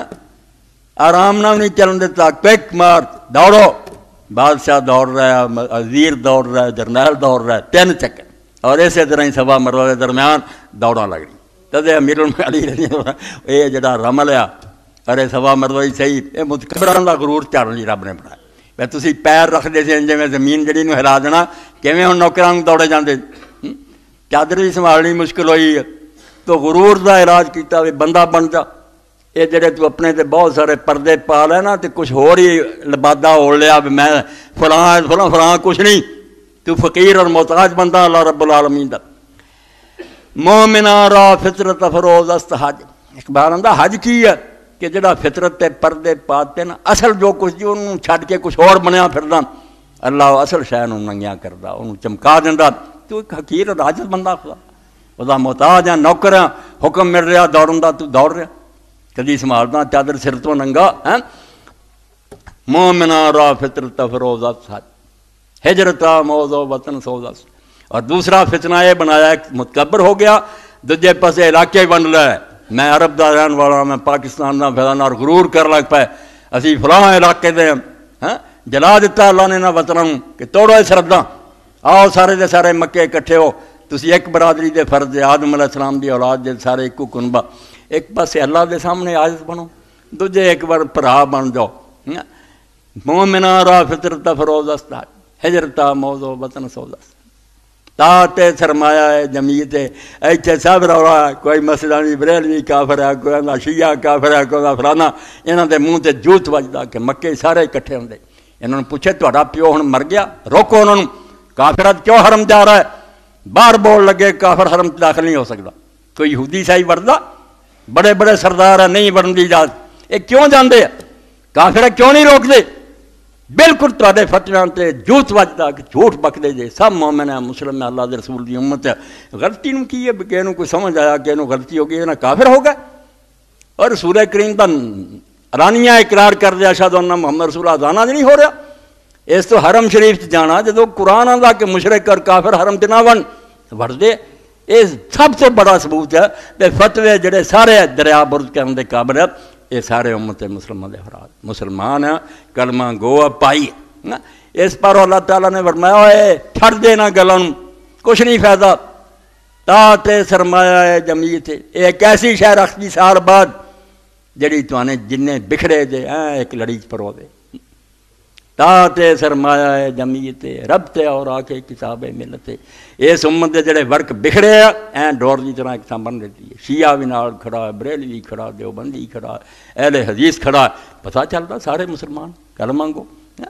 آرام نہ نہیں چلن دیتا، کوئک مار دوڑو، بادشاہ دوڑ رہا ہے، وزیر دوڑ رہا ہے، جرنیل دوڑ رہا ہے، تین چکر، اور اسی طرح ہی سوا مروں کے درمیان دوڑاں لگ رہی، تدے امیر المعالی یہ جڑا رمل ہے ارے سوا مروں ہی صحیح، یہ متکبراں دا غرور چڑھ لی رب نے بنایا، بھائی تسی پیر رکھتے سے جی زمین جڑی نو ہلا دینا، کیویں ہن نوکراں دوڑے جاندے، چادر بھی سنبھالنی مشکل ہوئی ہے، تو غرور دا علاج کیتا بھی بندہ بن جا، یہ جڑے تو اپنے تے بہت سارے پردے پا لے نا تے کچھ ہور ہی لبادہ اوڑھ لیا بھی میں فلاں فلاں فلاں کچھ نہیں، تو فقیر اور محتاج بندہ اللہ رب العالمین دا۔ مومنہ را فطرت فروز است حج، اخبار آندا حج کی ہے کہ جڑا فطرت تے پردے پاتے نا، اصل جو کچھ جی انہوں چھڈ کے کچھ اور بنیا پھردا، اللہ اصل شے نوں ننگیاں کردا، انہوں چمکا دیندا، تو ایک حقیر اور عاجز بندہ خدا، ਉਹਦਾ ਮੁਹਤਾਜ ਆ, ਨੌਕਰ ਆ, ਹੁਕਮ ਮਿਲ ਰਿਹਾ ਦੌੜਨ ਦਾ, ਤੂੰ ਦੌੜ ਰਿਹਾ, ਕਦੀ ਸੰਭਾਲਦਾ ਚਾਦਰ ਸਿਰ ਤੋਂ ਨੰਗਾ ਹੈ। مومنا را فطرت فروزت ہجرتا موضوع وطن سوزت. اور دوسرا فتنہ یہ بنایا ایک متکبر ہو گیا، دوجے پاسے علاقے بن رہا ہے، میں عرب دا رہن والا، میں پاکستان دا پھیلانا، اور غرور کر لگ پائے اسی فلاں علاقے دے ہاں جلا دیتا اللہ نے نہ وطنوں کہ توڑو اس رداں، آؤ سارے دے سارے مکے اکٹھے ہو، تسی ایک برادری دے فرض دے، آدم علیہ السلام دی اولاد دے سارے ایک کنبہ، ایک پاسے اللہ دے سامنے عاجز بنو، دوجے ایک بار بھرا بن جاؤ. مومنا را فطرت فروزست ہجرتا موضوع وطن سوزست. تاتے سرمایہ ہے جمعیت ہے، ایتھے سب رولا ہے، کوئی مسلمانی بریلوی کافر ہے، کوئی آندا شیعہ کافر ہے، کوئی آندا فلانا، انہاں دے منہ تے جوت وجدا کہ مکے سارے اکٹھے ہوندے. انہاں نوں پوچھے تہاڈا پیو ہن مر گیا، روکو انہاں نوں، کافرات کیوں حرم جا رہا ہے؟ باہر بول لگے کافر حرم داخل نہیں ہو سکدا. کوئی یہودی سائی وڑدا، بڑے بڑے سردار ہیں نہیں وڑن دی اجازت، یہ کیوں جاندے ہیں؟ کافر کیوں نہیں روک دے؟ بالکل تواڈے فتویاں تے جھوٹ وجدا کہ جھوٹ بکدے جے، سب مومن ہیں، مسلم ہیں، اللہ دے رسول دی امت ہے. غلطی نوں کی ہے کہ اینوں کوئی سمجھ آیا کہ اینوں غلطی ہو گئی، انہاں کافر ہو گئے. اور رسول کریم دا رانیہ اقرار کر دیا اشہد ان محمد رسول اللہ جانا نہیں ہو رہا. اس تو حرم شریف چ جانا جدو قرآن آندا کہ مشرک اور کافر حرم تے نہ ون وڑدے، یہ سب تو بڑا ثبوت ہے کہ فتوے جڑے سارے دریا برد کرنے دے قابل ہے، یہ سارے امت مسلمان دے افراد مسلمان ہیں، کلمہ گو پائی. اس پر اللہ تعالیٰ نے فرمایا اے چھڑ دینا گلاں کچھ نہیں فائدہ، تا تے سرمایہ ہے جمعیت ہے، ایک ایسی شہر اختی سال بعد جڑی توانے جننے بکھڑے دے ایک لڑی پرو دے. تا تے سرمایہ ہے جمعیت رب تے اور آ کے کتاب ملت. اس امت دے جڑے ورک بکھڑے ہیں این ڈور دی طرح ایک سامان دیتی ہے. شیعہ بھی نال کھڑا ہے، بریلوی کھڑا ہے، دیوبندی کھڑا ہے، اہل حدیث کھڑا ہے، پتہ چلتا سارے مسلمان کلمہ گو.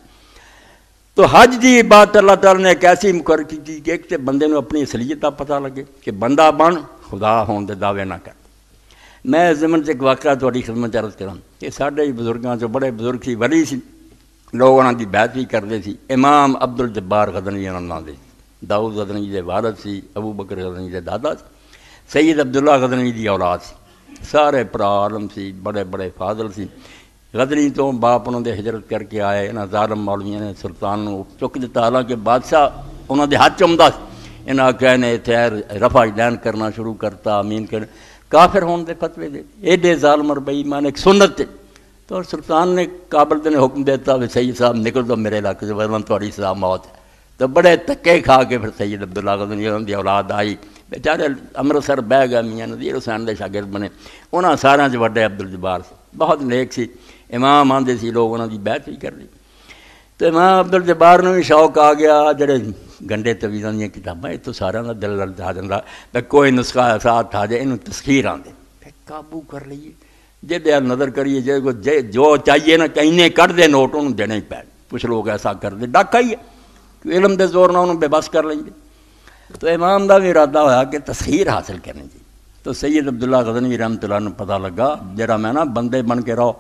تو حج دی بات اللہ تعالیٰ نے ایک ایسی مقرر کی تھی کہ ایک تے بندے نو اپنی اصلیت کا پتہ لگے کہ بندہ بن خدا ہون دے دعوے نہ کر. میں زمن سے ایک واقعہ تھوڑی خدمت عرض کراں کہ ساڈے بزرگاں چ بڑے بزرگ سی، ولی سی، لوگ انہاں دی بیعت بھی کرتے سی. امام عبد الجبار غزنوی انہاں نام دے، داؤد غزنوی دے والد سی، ابو بکر غزنوی دے دادا سی، سید عبداللہ غزنوی دی اولاد سی، سارے پرا عالم سی، بڑے بڑے فاضل سی. غزنی تو باپ انہوں دے ہجرت کر کے آئے، انہاں ظالم مولویاں نے سلطان نو چک دیتا، حالانکہ بادشاہ انہوں دے ہاتھ چمدا سی. انہاں کہنے تے رفع دین کرنا شروع کرتا، امین کر کافر ہون دے فتوے دے ایڈے ظالم اور بے ایمان ایک سنت تے. تو سلطان نے کابل نے حکم دیتا کہ سید صاحب نکل دو میرے علاقے سے ورنہ تھوڑی سزا موت ہے. تو بڑے تکے کھا کے پھر سید عبداللہ غزنوی دی اولاد آئی، بیچارے امرتسر بہ گئے، میاں نذیر حسین دے شاگرد بنے. انہاں سارے چ وڈے عبد الجبار سی، بہت نیک سی، امام آندے سی، لوگ انہاں دی بیعت بھی کر لی. تو امام عبد الجبار نو بھی شوق آ گیا، جڑے گنڈے تویزاں دیاں کتاباں یہ تو سارا دا دل للچا جاندا کہ کوئی نسخہ ایسا ہاتھ آ جائے انہوں تسخیر آندے قابو کر لئیے. جے دے نظر کریے جے کو جو چاہیے نا کہیں کٹ دے نوٹ انہوں دینے ہی پین. کچھ لوگ ایسا کر دے ڈاکہ ہی ہے، علم دے زور نہ انہوں بے بس کر لیں گے. تو امام دا بھی ارادہ ہوا کہ تسخیر حاصل کرنے جی. تو سید عبداللہ غزنوی رحمۃ اللہ نے پتہ لگا جرا میں نا بندے بن کے رہو.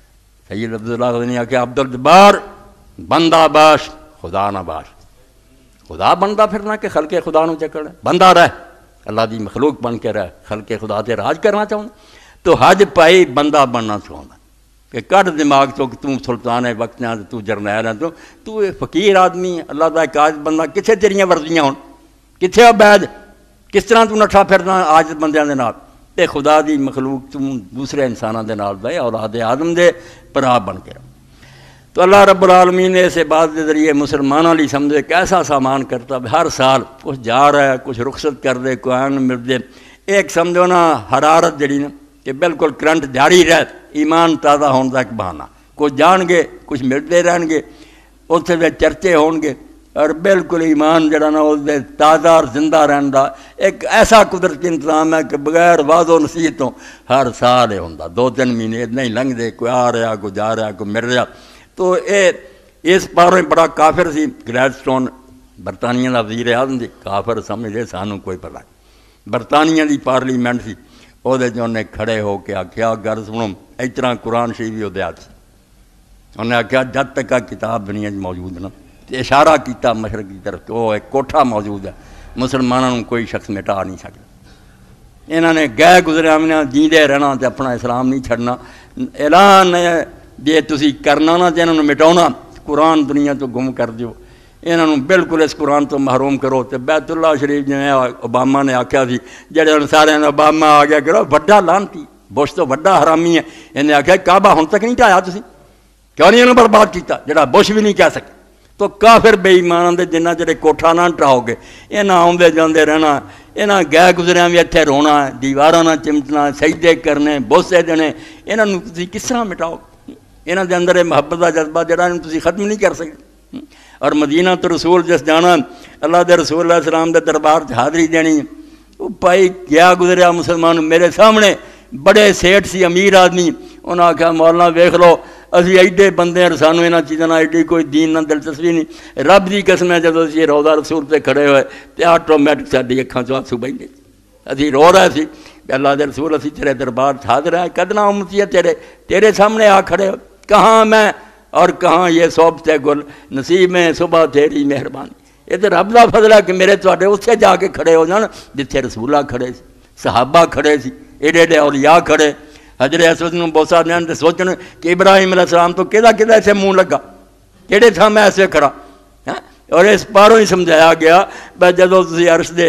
سید عبداللہ غزنوی آکے عبد الجبار بندہ باش خدا نہ باش. خدا بندہ پھرنا کہ خلق خدا نو چکر ہے، بندہ رہ اللہ دی مخلوق بن کے رہ، خلق خدا تے راج کرنا چاہوں. تو حج پائی بندہ بننا چاہتا کہ کٹ دماغ تو کہ تم سلطان ہے وقت نہ تو جرنیل ہے، تو تو فقیر آدمی اللہ دا ایک عاجز بندہ، کتنے تیریاں ورزیاں ہون، کتنے عبید، کس طرح تو نٹھا پھرنا عاجز بندیاں دے نال. تے خدا دی مخلوق تم دوسرے انساناں دے نال دے اولاد آدم دے پرا بن کے رہو. تو اللہ رب العالمین نے اسے بات کے ذریعے مسلمانوں لی سمجھے کہ ایسا سامان کرتا ہر سال کچھ جا رہا ہے، کچھ رخصت کر دے، کوئی آن مل دے. ایک سمجھو نا حرارت جڑی نا کہ بالکل کرنٹ جاری رہ، ایمان تازہ ہونے کا ایک بہانہ. کچھ جان گے، کچھ ملتے رہن گے، اتنے دے چرچے ہون گے، اور بالکل ایمان جڑا نا اس دے تازہ اور زندہ رہن دا ایک ایسا قدرتی انتظام ہے کہ بغیر واض و نصیحتوں ہر سال یہ ہوندا. دو تین مہینے نہیں لنگ دے، کوئی آ رہا، کوئی جا رہا، کوئی مل رہا. تو اے اس پاروں بڑا کافر سی. گلیڈ سٹون برطانیہ دا وزیر اعظم سی، کافر سمجھے سانوں کوئی پتہ. برطانیہ دی پارلیمنٹ سی، وہ انہیں کھڑے ہو کے آخیا گھر سنو اس طرح قرآن شریف بھی وہ یاد سی. انہیں آخیا جب تک آ کتاب دنیا موجود نا، اشارہ کیتا مشرق کی طرف، وہ ایک کوٹھا موجود ہے، مسلمانوں کوئی شخص مٹا نہیں سکتا. انہوں نے گئے گزرے میں جیندے رہنا تو اپنا اسلام نہیں چھڑنا. اعلان ہے جی تسی کرنا نہ تو انہوں نے مٹاؤنا قرآن دنیا تو گم کر دیو. انہوں بالکل اس قرآن تو محروم کرو. تو بیت اللہ شریف جی اوباما نے آخیا سی جڑے سارے اوباما آ گیا کرو وڈا لانتی بش تو وڈا حرامی ہے. انہیں آخیا کعبہ ہن تک نہیں ٹھایا تسی کیوں نہیں انہوں برباد کیتا جڑا بش بھی نہیں کہہ سکے. تو کافر بے ایمان دے جنہ جڑے کوٹھا نہ ٹھاؤ گے یہاں آدھے جاندے رہنا. یہاں گئے گزریاں بھی اتنے رونا دیواراں نہ چمٹنا سجدے کرنے بوسے دینے. یہاں تسی کس طرح مٹاؤ؟ یہاں دے اندر محبت کا جذبہ جڑا تسی ختم نہیں کر سکتے. اور مدینہ تو رسول جس جانا اللہ دے رسول علیہ السلام دے دربار حاضری دینی وہ بھائی گیا گزریا مسلمان میرے سامنے بڑے سیٹ سی امیر آدمی. انہوں نے آخیا مولانا ویکھ لو اسی ایڈے بندے ہیں سانو یہاں چیزوں ایڈی کوئی دین نہ دلچسپی نہیں. رب کی قسم ہے جب اسی روضہ رسول سے کھڑے ہوئے تو آٹومیٹک ساری اکھان چو آنسو بہندے اسی رو رہے سی کہ اللہ دے رسول اسی تیرے دربار حاضر ہیں کدنا امتی ہے تیرے تیرے سامنے آ کھڑے ہو. کہاں میں اور کہاں یہ صحبت گل نصیب میں صبح تیری مہربانی. یہ تو رب دا فضل ہے کہ میرے تواڈے اتھے جا کے کھڑے ہو جان جتھے رسولہ کھڑے سی صحابہ کھڑے سی ایڈے ایڈے اولیاء کھڑے. حضرت اسود نوں بوسا دین تے سوچن کہ ابراہیم علیہ السلام تو کہدا کہدا ایسے منہ لگا کہڑے تھا میں ایسے کھڑا. اور اس پاروں ہی سمجھایا گیا بھائی جدو تسی عرش دے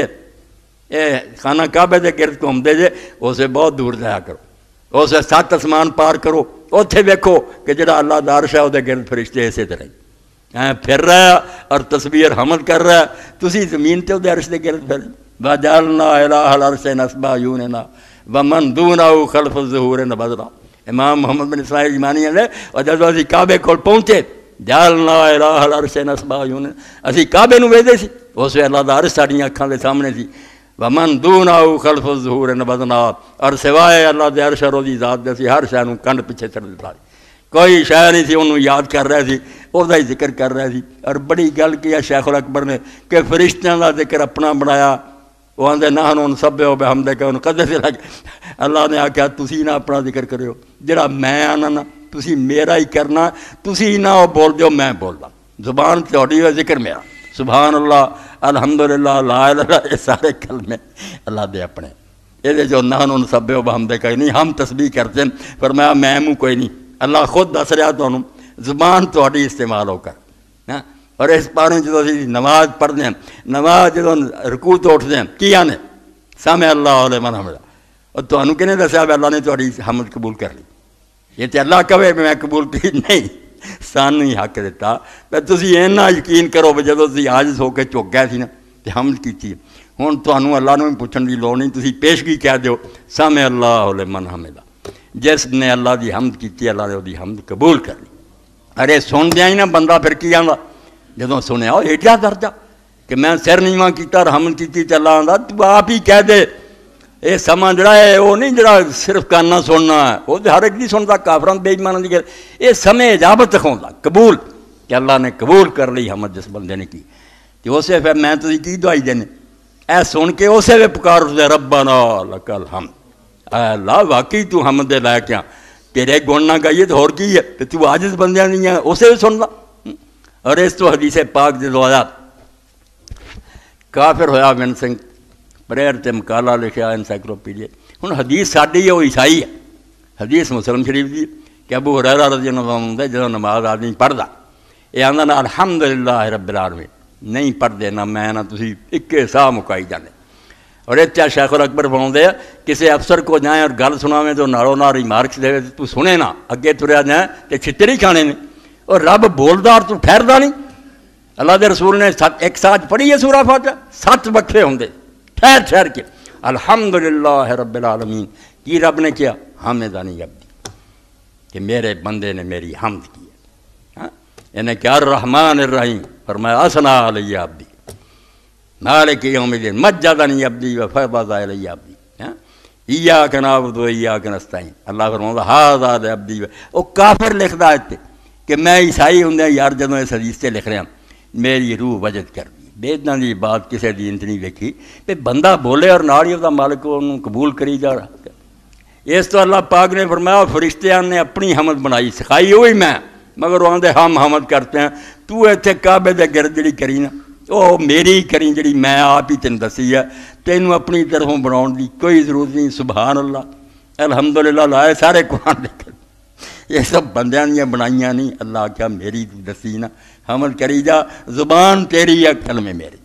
اے خانہ کعبے دے گرد گھومدے جے اسے بہت دور جایا کرو اسے سات آسمان پار کرو اتنے ویکھو کہ جڑا اللہ دا عرش ہے وہ گرد فرشتے اسی طرح پھر رہا ہے اور تسبیح حمد کر رہا ہے. تسی زمین تے وہ عرش دے گرد پھر وجعلنا الہ العرش نصب عیوننا ومن دونہ خلف الظہور نبذنا. امام محمد بن اسماعیل جمانی نے اور جب اسی کعبے کول پہنچے جعلنا الہ العرش نصب عیوننا اسی کعبے نو ویکھدے سی اس اللہ دا عرش ساڈیاں اکھاں دے سامنے سی. ومن دونہ خلف الظہور نبذنا اور سوائے اللہ دے عرش روزی ذات دے سی ہر شے نوں کنڈ پیچھے چھڑ دتا. کوئی شے نہیں سی انہوں یاد کر رہے سی ਉਹਦਾ ਹੀ ذکر کر رہے سی. اور بڑی گل کیا شیخ الاکبر نے کہ فرشتیاں دا ذکر اپنا بنایا. وہ آدھے نہ ہن سبحو بحمدک کہ قدس لگ اللہ نے آخیا تسی نہ اپنا ذکر کرو جڑا میں آنا نا تسی میرا ہی کرنا تسی نہ وہ بول دیو میں بولدا زبان تہاڈی ہے ذکر میرا سبحان اللہ الحمدللہ لا الہ الا اللہ یہ سارے کلمے اللہ دے اپنے. یہ جو نہ ہن سبحو بحمدک نہیں ہم تسبیح کرتے ہیں فرمایا میں منہ کوئی نہیں اللہ خود دس رہا تانوں زبان تہاڈی استعمال ہو کر. اور اس پاروں جدو اسی نماز پڑھتے ہیں نماز جدو رکوع تو اٹھتے ہیں کی آنے سمع اللہ لمن حمدہ اور تمہیں کہنے دسیا بھی اللہ نے تہاڈی حمد قبول کر لی. یہ تو اللہ کہے میں قبول کی نہیں سانوں ہی حق دیتا. تسی اینا یقین کرو بھی جدو تسی عاجز ہو کے چک گئے سی نا تو حمد کیتی ہن تانوں اللہ نے بھی پوچھن دی لوڑ نہیں تسی پیشگی کہہ دیو سمع اللہ لمن حمدہ. جس نے اللہ دی حمد کیتی اللہ نے وہ دی حمد قبول کر لی. ارے سن دیا ہی نا بندہ پھر کی آندا جدوں سنیا وہ ایڈا درجہ کہ میں سر نیواں کیتا اور حمد کیتی تے اللہ آندا تو آپ ہی کہہ دے. یہ سما جڑا ہے وہ نہیں جڑا صرف کاننا سننا ہے وہ تو ہر ایک نہیں سنتا کافراں بے ایماناں دی گل یہ سمے اجابت دکھاوندا قبول کہ اللہ نے قبول کر لی حمد جس بندے نے کی. تو اسے پھر میں تسی کی دعائی دینے اے سن کے اسے بھی پکار اٹھدے ربنا لک الحمد اے اللہ واقعی تو حمد دے لائق آ تیرے گن نہ گائیے تو اور کی ہے کہ تو عاجز بندیاں نہیں ہیں اسے بھی سندا. اور اس تو حدیث پاک جدو آیا کافر ہویا ون سنگھ پریئر تے مقالہ لکھیا انسائکلوپیڈیا. ہن حدیث ساڈی ہے وہ عیسائی ہے حدیث مسلم شریف دی کہ ابو ہریرہ رضی اللہ عنہ دے جدوں نماز آدمی پڑھدا یہ آندا نا الحمدللہ رب العالمین نہیں پڑھدے نہ میں نہ تسی اکے ساہ مکائی جاندے. اور اتیا شیخ الاکبر بناؤندے ہیں کسی افسر کو جائیں اور گل سناویں تو نالوں نال ریمارکس دے تو سنے نہ اگے تریا جائیں تے چھتر ہی کھانے نے. اور رب بولدا اور تو ٹھہردا نہیں. اللہ دے رسول نے سات ایک ساتھ پڑھی ہے سورہ فاتحہ سات وقفے ہوندے ٹھہر ٹھہر کے الحمدللہ رب العالمین کی رب نے کیا حمدانی عبدی کہ میرے بندے نے میری حمد کی ہے. انہیں کیا الرحمن الرحیم فرمایا اثنا علی عبدی مالک یوم الدین مجدنی عبدی وفضل علی عبدی ایاک نعبد و ایاک نستعین. اللہ فرماؤں ھذا لعبدی وہ کافر لکھدا ہے کہ میں عیسائی ہوں یار جدوں اس حدیث سے لکھ رہا میری روح وجد کر دی بےدنا دی بات کسی دین نہیں ویکھی پہ بندہ بولے اور نال ہی وہ مالک انہوں قبول کری جا رہا. اس تو اللہ پاک نے فرمایا فرشتیاں نے اپنی حمد بنائی سکھائی ہوئی میں مگر وہ آدھے ہم حمد کرتے ہیں تو اتنے کعبے دے گرد جڑی کری نا وہ میری کری جڑی میں آپ ہی تین دسی ہے، تینوں اپنی طرفوں بناؤ دی کوئی ضرورت نہیں۔ سبحان اللہ، الحمدللہ لائے سارے قرآن لکھ، یہ سب بندیاں دیا بنائیاں نہیں۔ اللہ کیا میری دسی نا، حمل کری جا، زبان تیری ہے کلمے میرے۔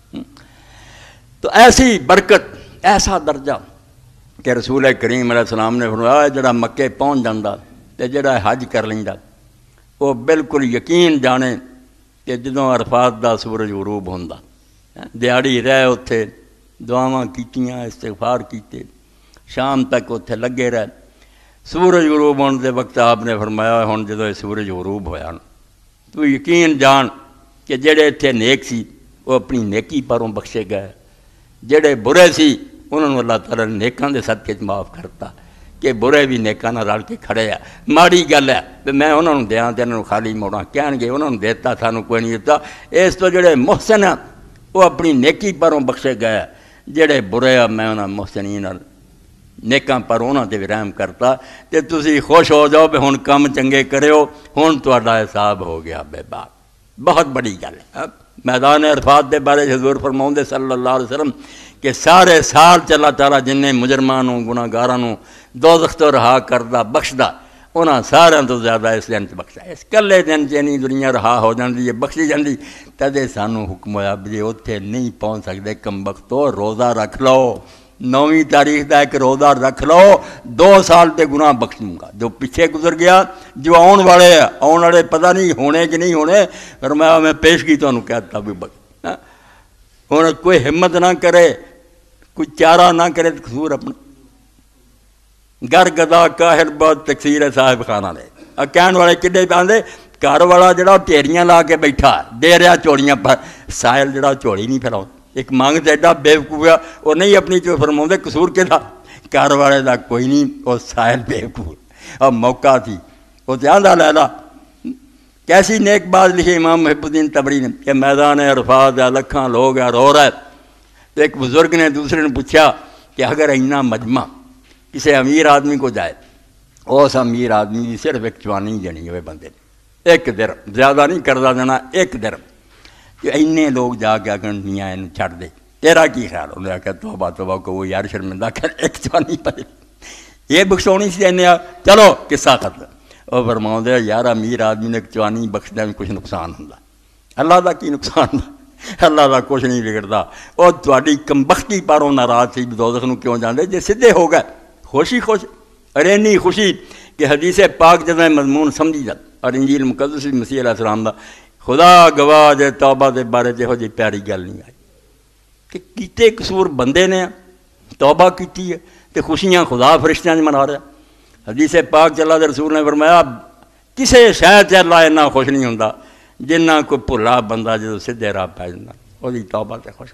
تو ایسی برکت، ایسا درجہ کہ رسول کریم علیہ السلام نے فرمایا جڑا مکے پہنچ جاندہ تے جڑا حج کر لیندا وہ بالکل یقین جانے کہ جدوں عرفات دا سورج غروب ہوندا، دیہڑی رہ اتھے دعاواں کیتیاں، استغفار کیتے، شام تک اتھے لگے رہ، سورج غروب ہونے دے وقت آپ نے فرمایا ہن جدوں سورج غروب ہویا تو یقین جان کہ جڑے اتھے نیک سی وہ اپنی نیکی پروں بخشے گئے، جڑے برے سی انہوں نے اللہ تعالیٰ نے نیکاں دے صدقے معاف کرتا کہ برے بھی نیکاں نال رل کے کھڑے ہیں۔ ماڑی گل ہے کہ میں انہوں نے دیاں تے انہوں خالی موڑاں کہن گے انہوں نے دیتا سانوں کوئی نہیں دیتا۔ اس تو جڑے محسن ہیں وہ اپنی نیکی پروں بخشے گئے، جڑے برے ہیں میں انہوں محسنین نیکاں پر انہوں تے بھی رحم کرتا تے تسی خوش ہو جاؤ کہ ہن کم چنگے کرے ہو، ہن تہاڈا حساب ہو گیا بے باک۔ بہت بڑی گل ہے۔ میدان عرفات دے بارے حضور فرماؤندے صلی اللہ علیہ وسلم کہ سارے سال چ اللہ تعالیٰ جن مجرمانوں گناہگاراں دوزخ تو رہا کردہ بخشدہ انہاں سارے تو زیادہ اس دن چ بخشا۔ اس کلے دن چنی دنیا رہا ہو جاندی ہے بخشی جاندی، تدے سانوں حکم ہویا بھی اتھے نہیں پہنچ سکتے کم بختو روزہ رکھ لو، نویں تاریخ دا ایک روزہ رکھ لو، دو سال تے گناہ بخش دوں گا۔ جو پیچھے گزر گیا جو آن والے ہیں آن والے پتہ نہیں ہونے کہ نہیں ہونے، فرمایا میں پیشگی تانوں کہتا بھی بخش۔ ہن کوئی ہمت نہ کرے، کوئی چارہ نہ کرے تو قصور اپنا۔ گر گدا کاہل بہت تقصیر ہے صاحب خانہ نے، کہن والے کڈے آندے گھر والا جڑا ٹیریاں لا کے بیٹھا دے رہا چوڑیاں پر، سائل جڑا چوڑی نہیں پھیلاؤ، ایک مانگ تے ایڈا بیوقوف ہے وہ نہیں اپنی چو فرماؤندے قصور کے تھا گھر والے دا کوئی نہیں، وہ سائل بیوقوف۔ اور موقع تھی وہ آندا لیلا کیسی نیک بات لکھی امام محب الدین تبری نے کہ میدان عرفات ہے لکھاں لوگ ہے رو رہا ہے، تو ایک بزرگ نے دوسرے نے پوچھا کہ اگر اینا مجمع کسی امیر آدمی کو جائے، اس امیر آدمی کی صرف ایک چوانی دینی ہوئے بندے نے، ایک درم، زیادہ نہیں کردہ دینا، ایک درم، کہ اینے لوگ جا کے اگر میاں انہوں چھڑ دے، تیرا کی خیال؟ انہوں نے کہا توبہ توبہ کو وہ یار شرمندہ کر ایک چوانی پڑے، یہ بخشونی سی دینے، چلو قصہ ختم۔ وہ فرماؤں دے یار امیر آدمی نے ایک چوانی بخش دے میں کچھ نقصان ہوندا، اللہ دا کی نقصان ہوندا؟ اللہ دا کچھ نہیں بگڑتا۔ اور تہاڈی کمبختی پاروں ناراض سی دوزخ نوں کیوں جاندے جے سدھے ہو گئے خوشی خوش، ارے نہیں خوشی کہ حدیث پاک جدوں مضمون سمجھی جا اور انجیل مقدس مسیح علیہ السلام دا خدا گواہ دے توبہ دے بارے جہو جی پیاری گل نہیں آئی کہ کیتے قصور بندے نے توبہ کیتی ہے تے خوشیاں خدا فرشتیاں نے منا رہا۔ حدیث پاک چ اللہ دے رسول نے فرمایا کسے شے تے اللہ اتنا خوش نہیں ہوندا جنہ کوئی بھلا بندہ جدو سدھے راہ پی جاتا وہ توبہ تے خوش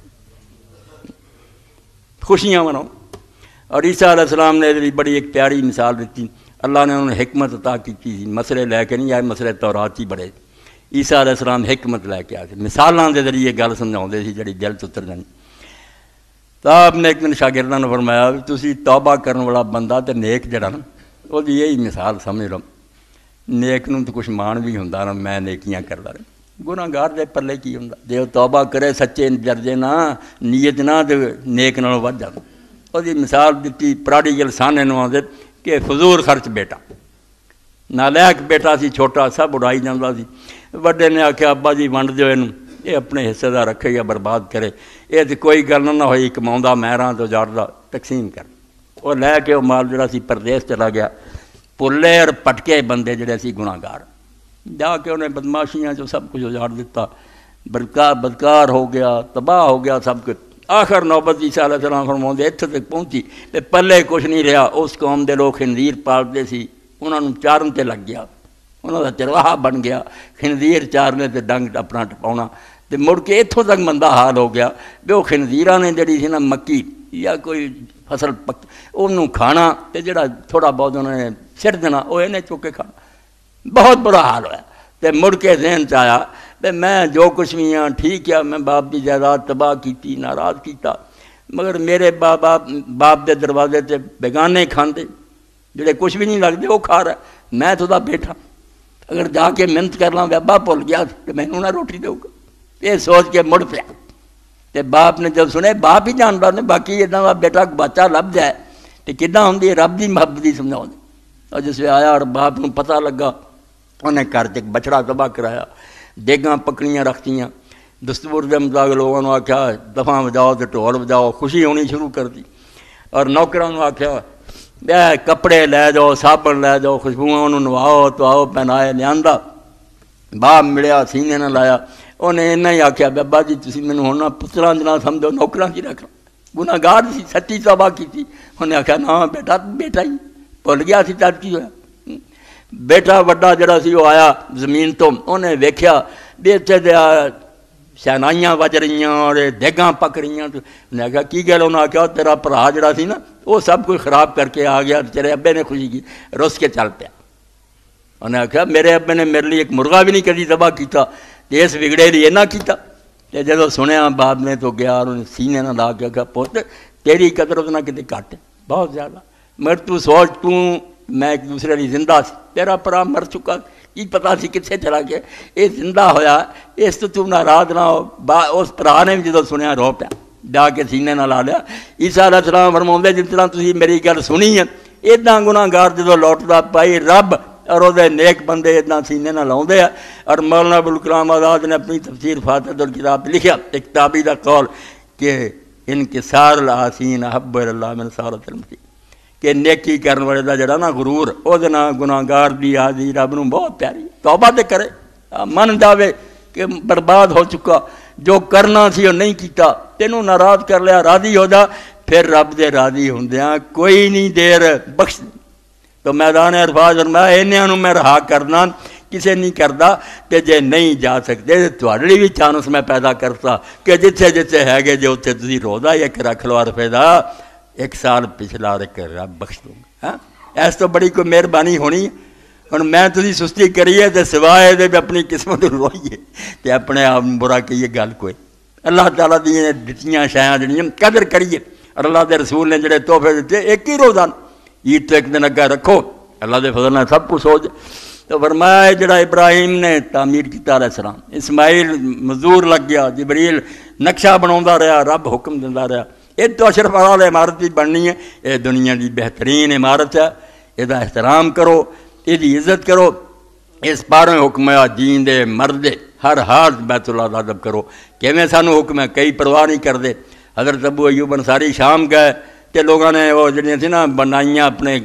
خوشیاں مناؤ۔ اور عیسیٰ علیہ السلام نے بڑی ایک پیاری مثال دیتی، اللہ نے انہوں نے حکمت عطا کی تھی، مسئلے لے کے نہیں آئے، مسئلے تورات ہی بڑے، عیسیٰ علیہ السلام حکمت لے کے آئے، مثالاں دے ذریعے گل سمجھاؤندے سی جڑی دل چ اتر جانی۔ تو آپ نے ایک دن شاگرداں نے فرمایا تسی توبہ کرن والا بندہ تے نیک جڑا نا وہ یہی مثال سمجھ لو، نیک نوں تو کچھ مان بھی ہوندا نا میں نیکیاں کردا رہا، گناہگار دے پلے کی ہوندا جے وہ توبہ کرے سچے درجے نہ نیت نہ تے نیک نالوں ود جاندا۔ وہ مثال دیتی پراڈیگل سانے نوں آندے کہ فضول خرچ بیٹا، نالیک بیٹا سی چھوٹا سب اڑائی جاندا سی، وڈے نے آکھیا ابا جی ونڈ دیو اینوں، یہ اپنے حصے دا رکھے یا برباد کرے، یہ تے کوئی گل نہ ہوئی کماؤندا مہراں تو جاڑدا تقسیم کر۔ وہ لے کے وہ مال جڑا سی پردیس چلا گیا، پلے اور پٹکے بندے جڑے سی گناہگار جا کے انہیں بدماشیاں جو سب کچھ اجاڑ دیتا، بدکار بدکار ہو گیا، تباہ ہو گیا سب کچھ۔ آخر نوبت عیسیٰ علیہ السلام فرماؤندے اتھے تک پہنچی تے پلے کچھ نہیں رہا، اس قوم دے لوگ خنزیر پالتے سی، انہوں نے چارن تے لگ گیا، انہوں دا چرواہا بن گیا، خنزیر چارنے تے ڈنگ اپنا ٹپاؤنا، تے مڑ کے اتھوں تک مندہ حال ہو گیا کہ وہ خنزیراں نے جڑی سی نا مکی یا کوئی فصل پک انہوں کھانا تے جڑا تھوڑا بہت انہوں نے سٹ دینا وہ انہیں چک کے کھانا، بہت برا حال ہوا۔ تے مڑ کے ذہن چ آیا کہ میں جو کچھ بھی ہاں ٹھیک ہے، میں باپ کی جائیداد تباہ کیتی، ناراض کیتا، مگر میرے باپ باپ باپ دے دروازے تے بیگانے کھاندے جڑے کچھ بھی نہیں لگتے وہ کھا رہا، میں تو دا بیٹھا اگر جا کے محنت کر لاں ابا بھول گیا کہ مینوں نہ روٹی دے گا، یہ سوچ کے مڑ پیا تے باپ نے جب سنے باپ ہی جانتا نے باقی ادا کا بیٹا بچہ لب جائے تو کداں ہوں رب کی محبت ہی سمجھا اور جس وی آیا اور باپ کو پتہ لگا انہیں گھر چ بچڑا تباہ کرایا دیگاں پکڑیاں رکھتیاں دستور کے مطابق لوگوں نے آخیا دفاں بجاؤ تو ڈھول بجاؤ خوشی ہونی شروع کر دی اور نوکراں نے آخیا کپڑے لے جاؤ صابن لے جاؤ خوشبو نواؤ تو آؤ پہنائے لیا باپ ملیا سینے نہ لایا انہیں اینا ہی آخیا بابا جی تھی مینو ہونا پتراں جنا سمجھو نوکراں کی رکھنا گناہ گار سی سچی توبہ کی تھی انہیں آخیا نہ بیٹا بیٹا ہی بھول گیا سی تب کی ہوا بیٹا وڈا جڑا سی وہ آیا زمین تو انہیں ویکھیا بھی اتنے دیا شہنائیاں وج رہی اور دیگاں پک رہی تو انہیں آخیا کی گل انہیں آخیا تیرا بھرا جڑا سی نا وہ سب کچھ خراب کر کے آ گیا تیرے ابے نے خوشی کی رس کے چل پیا انہیں آخیا میرے ابے نے میرے لیے ایک مرغا بھی نہیں کدی تباہ کیتا اس بگڑے لیے نہ کیتا تے جدو سنیا باپ نے تو گیا اور انہیں سینے نہ لا کے آخیا پوت تیری قدر اتنا کتنے گھٹ بہت زیادہ مگر تو سوچ تو میں ایک دوسرے لیے زندہ سی تیرا پرا مر چکا کی پتا سی کتنے چلا گیا یہ زندہ ہویا اس تو تو ناراض نہ ہو با اس پرا نے بھی جدو سنیا رو پیا جا کے سینے نہ لا لیا عیسیٰ علیہ السلام فرماؤندے جس طرح تسی میری گل سنی ہے اداں گناہ گار جدو لوٹدا پائی رب اور وہ نیک بندے اتنا سینے نہ لاؤندے ہیں اور مولانا ابوالکلام آزاد نے اپنی تفسیر فاتحۃ الکتاب لکھا ایک تابعی دا قول کہ انکسار الحاسین احب الی اللہ من سارۃ المسیح کہ نیکی کرنے والے دا جڑا نا غرور وہ گناہ گار دی آدھی رب نو بہت پیاری توبہ تے کرے من جاوے کہ برباد ہو چکا جو کرنا سی وہ نہیں کیتا تینوں ناراض کر لیا راضی ہو جا پھر رب دے راضی ہوندیاں کوئی نہیں دیر بخش تو میدان عرفات فرمایا انہاں میں رہا کرنا کسے نہیں کرتا کہ جے نہیں جا سکتے تھوڑے لیے بھی چانس میں پیدا کرتا کہ جتھے جتھے ہے گے جے اتنے تسی روزہ ایک رکھ لو عرفے دا ایک سال پچھلا رکھ رب بخش دوں گا ہاں ایس تو بڑی کوئی مہربانی ہونی ہوں میں تسی سستی کریے تو سوائے دے بھی اپنی قسمت روئیے تو اپنے آپ برا کہیے گل کوئی اللہ تعالیٰ دی دتیاں شایاں جڑیاں قدر کریے اور اللہ دے رسول نے جڑے تحفے دیتے ایک ہی روزہ عید تو ایک دن اگا رکھو اللہ دے فضل نے سب کچھ ہو جائے تو فرمایا جڑا ابراہیم نے تعمیر کیتا علیہ السلام اسماعیل مزدور لگ گیا جبریل نقشہ بناوندا رہا رب حکم دیندا رہا یہ تو اشرف اعلی عمارت بھی بننی ہے یہ دنیا کی بہترین عمارت ہے یہ احترام کرو یہ عزت کرو اس پاروں حکم ہے جین دے مرد ہر حال بیت اللہ دا ادب کرو کیویں سانو حکم ہے کئی پرواہ نہیں کرتے حضرت ابو ایوب انصاری شام گئے کہ لوگوں نے وہ جڑیاں سی نا بنائیاں اپنے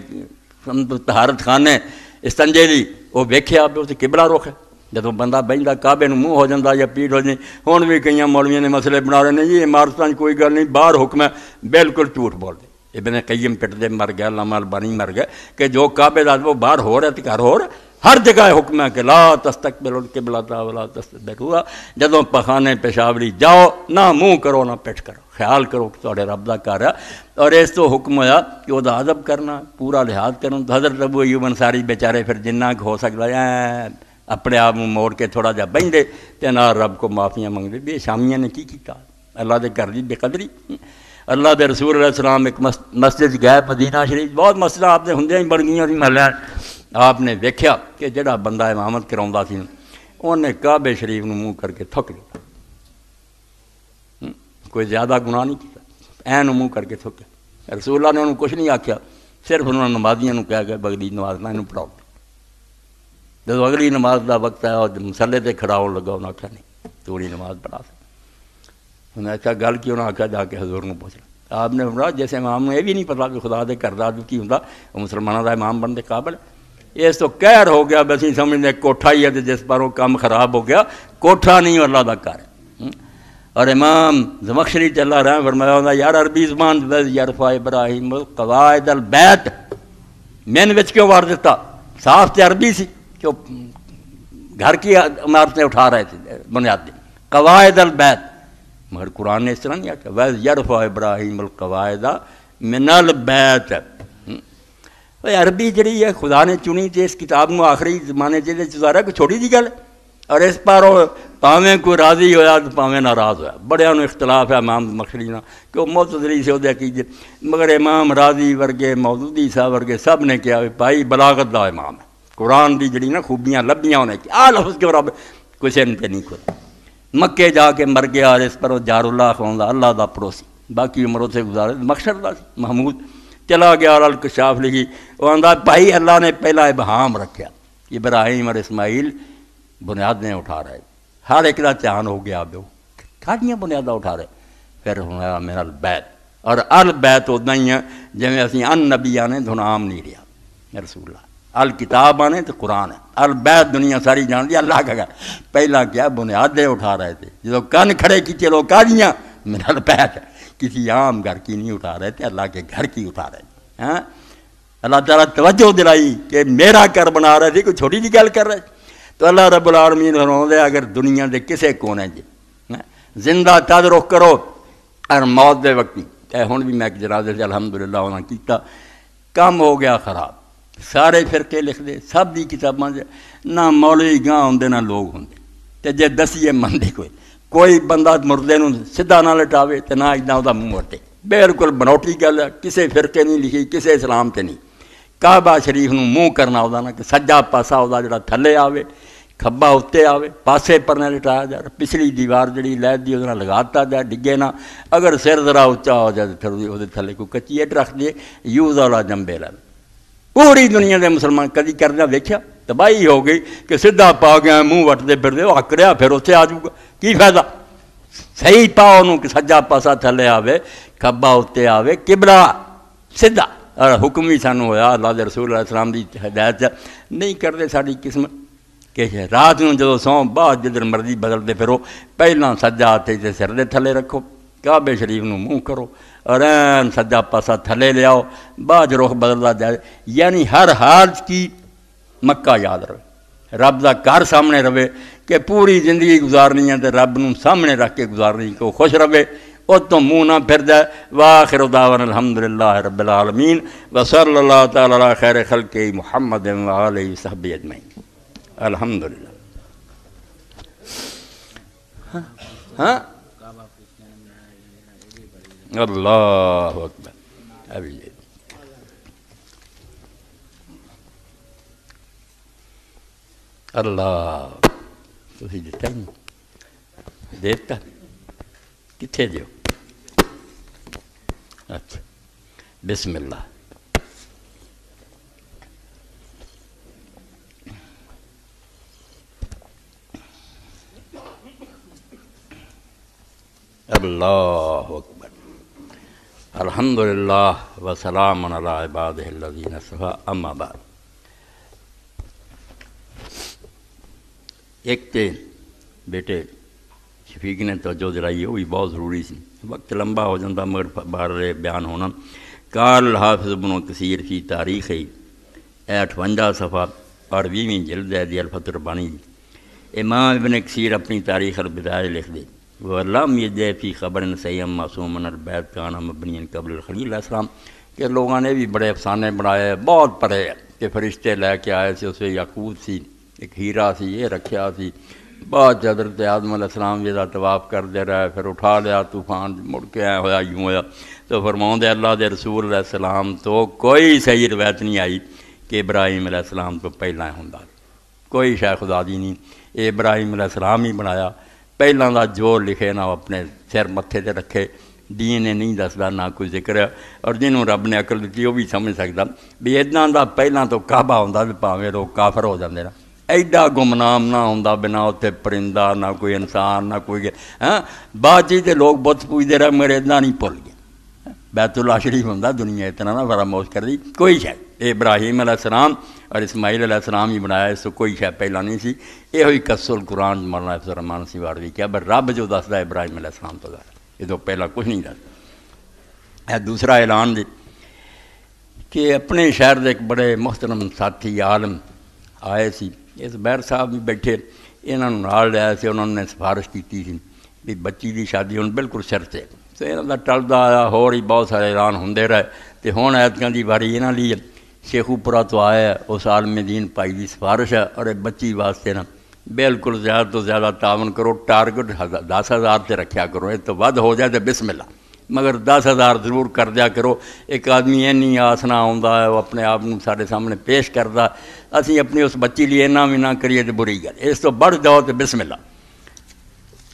طہارت خانے استنجے دی وہ ویکھیا بھی اتنے قبلہ رخ ہے جدوں بندہ بہندا کعبے نوں منہ ہو جاتا یا پیٹ ہو جائے ہوں بھی کئی مولویوں نے مسئلے بنا رہے ہیں جی عمارتوں کوئی گل نہیں باہر حکم ہے بالکل جھوٹ بول دے ابن قیم پٹ دے مر گیا علامہ البانی مر گئے کہ جو کعبے دا وہ باہر ہو رہا ہے تو گھر ہو رہا ہے ہر جگہ حکم ہے کہ لا تستقبلوا القبلۃ ولا تستدبروها جدوں پخانے پیشاوری جاؤ نہ منہ کرو نہ پٹ کرو خیال کرو کہ تہاڈے رب دا گھر ہے اور اس تو حکم ہویا کہ وہ ادب کرنا پورا لحاظ کرنا تو حضرت ابو ایوب انصاری بیچارے پھر جنہ ہو سکتا ہے اپنے آپ موڑ کے تھوڑا جا بہندے تے نال رب کو معافیاں منگدے بھی شامیاں نے کی کیتا اللہ دے گھر دی بے قدری اللہ دے رسول علیہ السلام ایک مسجد گئے مدینہ شریف بہت مسجد آپ دے ہوندیاں ہی بن گئیاں سی محلے آپ نے ویکھیا کہ جڑا بندہ امامت کراوندا سی انہیں کعبے شریف نوں منہ کر کے تھک لیا کوئی زیادہ گناہ نہیں کیا این منہ کر کے تھک رسول اللہ نے انہوں کچھ نہیں آکھیا صرف انہوں نے نمازیاں نوں کہا کہ اگلی نماز نہ انہوں پڑھاؤ جب اگلی نماز دا وقت ہے اور مسلے تے کھڑا ہونے لگا انہوں نے آخیا نہیں توڑی نماز پڑھا سکتا انہوں نے اچھا گل کی انہوں نے آخیا جا کے حضور نے پوچھ لیا آپ نے فرمایا جیسے امام نے یہ بھی نہیں پتا کہ خدا دے گھر دا کی ہوندا وہ مسلمانوں دا امام بننے قابل اس تو قہر ہو گیا بس سمجھتے کوٹھا ہی ہے جس پروں کام خراب ہو گیا کوٹھا نہیں اللہ دا گھر ہے اور امام زمخشری چلا رہا فرمایا ہوتا یار عربی زبان یرفع ابراہیم القواعد البیت مین وچ کیوں وار دیتا صاف تے عربی سی کہ گھر کی عمارتیں اٹھا رہے تھے بنیادی قواعد البیت مگر قرآن نے اس طرح نہیں آتا ویز یرفع ابراہیم القواعد من البیت عربی جڑی ہے خدا نے چنی تھی اس کتاب میں آخری زمانے چلے چزارا کوئی چھوٹی جی گل اور اس پر پاویں کوئی راضی ہویا تو پاویں ناراض ہویا بڑے انہوں اختلاف ہے امام مخشری نہ کہ وہ معتزلی سے وہ عقیدے مگر امام راضی ورگے مودودی صاحب ورگے سب نے کیا بھائی بلاغت دا امام ہے قرآن دی جڑی نا خوبیاں لبیاں ہونے کی آ لفظ کے برابر کسی نے پہ نہیں کھولا مکے جا کے مر گیا اور اس پر وہ جار اللہ خواندہ اللہ دا پڑوسی، باقی عمر سے گزارے مقصد دا سی۔ محمود چلا گیا اور الکشاف لکھی، وہ آندہ بھائی اللہ نے پہلا ابہام رکھا، ابراہیم اور اسماعیل بنیادیں اٹھا رہے، ہر ایک دا چان ہو گیا، وہ کھاڑیاں بنیادیں اٹھا رہے، پھر ہونا میرا البیت، اور البیت ادنا ہی ہے جی اسی ان نبی آنے دھن عام نہیں رہا رسول اللہ، الکتاب آنے تو قرآن ہے، البیت دنیا ساری جان دی اللہ کا گھر، پہلا کیا بنیادیں اٹھا رہے تھے، جو کن کھڑے کی چلو کاریاں میرا البیت ہے، کسی عام گھر کی نہیں اٹھا رہے تھے، اللہ کے گھر کی اٹھا رہے تھے۔ ہاں اللہ تعالیٰ توجہ دلائی کہ میرا گھر بنا رہے تھے، کوئی چھوٹی جی گل کر رہے، تو اللہ رب العالمین فرماؤں دے اگر دنیا دے کسے کونے جی زندہ تد رخ کرو اور موت دے وقتی، اے ہن بھی میں ایک جنازے سے الحمدللہ انہاں کیتا، کام ہو گیا خراب، سارے فرقے لکھ دے سب دی کتاباں سے، نہ مولوی گاہ ہوندے نہ لوگ ہوندے، تے جے دسیے مندے کوئی کوئی بندہ مردے نوں سدھا نہ لٹاوے تے نہ اِداں اُدا منہ وٹے، بالکل بنوٹی گل ہے، کسے فرقے نہیں لکھی، کسے اسلام تے نہیں، کعبہ شریف نوں منہ کرنا اُدا نہ کہ سجا پاسا اُدا جڑا تھلے آوے، کھبا اتنے آوے، پاسے پر نہ لٹایا جائے، پچھلی دیوار جڑی لید دی وہ لگاتا جائے، ڈگے نہ، اگر سر ذرا اچا ہو جائے تو پھر وہ تھلے کو کچی اٹ رکھ دیے، یوز والا جمبے لے پوری دنیا دے مسلمان کدی کردہ ویکھیا، تباہی ہو گئی کہ سدھا پا گیا منہ وٹتے پھرتے وہ آکڑیا پھر اتنے آ جاؤ گا، کی فائدہ؟ صحیح پاؤ انہوں کہ سجا پاسا تھلے آوے، کھبا اتنے آوے، قبلہ سدھا، اور حکم بھی سانو ہویا اللہ دے رسول علیہ السلام دی ہدایت نہیں کرتے ساری قسمت کہ رات نوں جدوں سو بعد جدھر مرضی بدلتے پھرو، پہلاں سجا ہاتھ تے سر دے تھلے رکھو، کعبے شریف نوں منہ کرو اور این سجا پاسا تھلے لے آؤ، بعد رخ بدلتا جائے، یعنی ہر حال کی مکہ یاد رہے، رب دا گھر سامنے رہے کہ پوری زندگی گزارنی ہے تو رب نوں سامنے رکھ کے گزارنی کہ وہ خوش رہے، اس تو منہ نہ پھر جائے۔ وآخر دعوانا الحمدللہ رب العالمین وصلی اللہ تعالی علی خیر خلق محمد وآلہ وصحبہ اجمعین۔ الحمدللہ۔ ہاں اللہ اکبر، ابھی اللہ تسی دیتا ہی نہیں، دیتا کتھے دیو؟ اچھا بسم اللہ۔ اللہ اکبر، الحمدللہ وسلام علی عبادہ الذین اصطفیٰ، اما بعد۔ ایک تے بیٹے شفیق نے توجہ دلائی، وہ بھی بہت ضروری سی، وقت لمبا ہو جاتا مگر بار بیان ہونا۔ قال الحافظ ابن کثیر فی تاریخ اے اٹھونجا صفحہ اور ویویں جلد ہے دی الفتح ربانی، امام ابن کثیر اپنی تاریخ البدایہ لکھ دے، وَلَمْ يَجْدَ فِي خَبَرٍ صَحِيحٍ مَعْصُومًا الْبَيْتُ كَانَ مَبْنِيًا قبل الخلیل علیہ السلام، کہ لوگوں نے بھی بڑے افسانے بنائے، بہت پڑھے کہ فرشتے لے کے آئے سے اسے یاقوت سی، ایک ہیرا سی، یہ رکھیا سی، بعد حضرت آدم علیہ السلام یہ طواف کر دے رہا ہے، پھر اٹھا لیا طوفان، مڑ کے آیا ہوا یوں ہوا، تو فرماؤں دے اللہ دے رسول علیہ السلام تو کوئی صحیح روایت نہیں آئی کہ ابراہیم علیہ السلام تو پہلا ہوندا، کوئی شے خدا دی نہیں، یہ ابراہیم علیہ السلام ہی بنایا، پہلاں دا جو لکھے نہ اپنے سر متھے تے رکھے، دین نے نہیں دسدا نہ کوئی ذکر ہے، اور جنہوں رب نے عقل دیتی وہ بھی سمجھ سکتا بھی اتنا دا پہلاں تو کعبہ ہوندا تے بھاویں لوگ کافر ہو جاندے نا، ایڈا گمنام نہ ہوندا بنا اتنے پرندہ نہ کوئی انسان نہ کوئی، ہاں بعد چیز لوگ بت پوجتے رہے میرے اتنا نہیں بھول گئے، بیت اللہ شریف ہوندا، دنیا اتنا نہ فراموش کر دی، کوئی شے ابراہیم علیہ السلام اور اسماعیل علیہ السلام ہی بنایا، اس کو کوئی شے پہلا نہیں سی، یہ ہوئی قص القرآن مولانا حفظ الرحمان سی واردی کیا بر رب جو دسدا ابراہیم علیہ السلام تو دس، یہ تو پہلا کچھ نہیں دسدا۔ دوسرا اعلان دی کہ اپنے شہر دے ایک بڑے محترم ساتھی عالم آئے سی، اس بیر صاحب بھی بیٹھے، انہوں نے نال لیا سی، انہوں نے سفارش کی تھی بھی بچی دی شادی ہوں بالکل سر سے، تو انہوں کا ٹلدا آیا، ہور ہی بہت سارے اعلان ہوندے رہے، تو ہوں ایتکاں دی باری انہاں لی شیخو پورا تو آیا اس عالم دین پائی دی سفارش ہے، اور بچی واسطے نا بالکل زیادہ تو زیادہ تعاون کرو، ٹارگٹ دس ہزار سے رکھیا کرو، یہ تو ود ہو جائے تو بسم اللہ، مگر دس ہزار ضرور کر دیا کرو۔ ایک آدمی اینی آسنا آتا ہے وہ اپنے آپ کو سارے سامنے پیش کرتا، اسی اپنی اس بچی لیے اینا بھی نہ کریے تو بری گل، اس تو بڑھ جاؤ تو بسم اللہ۔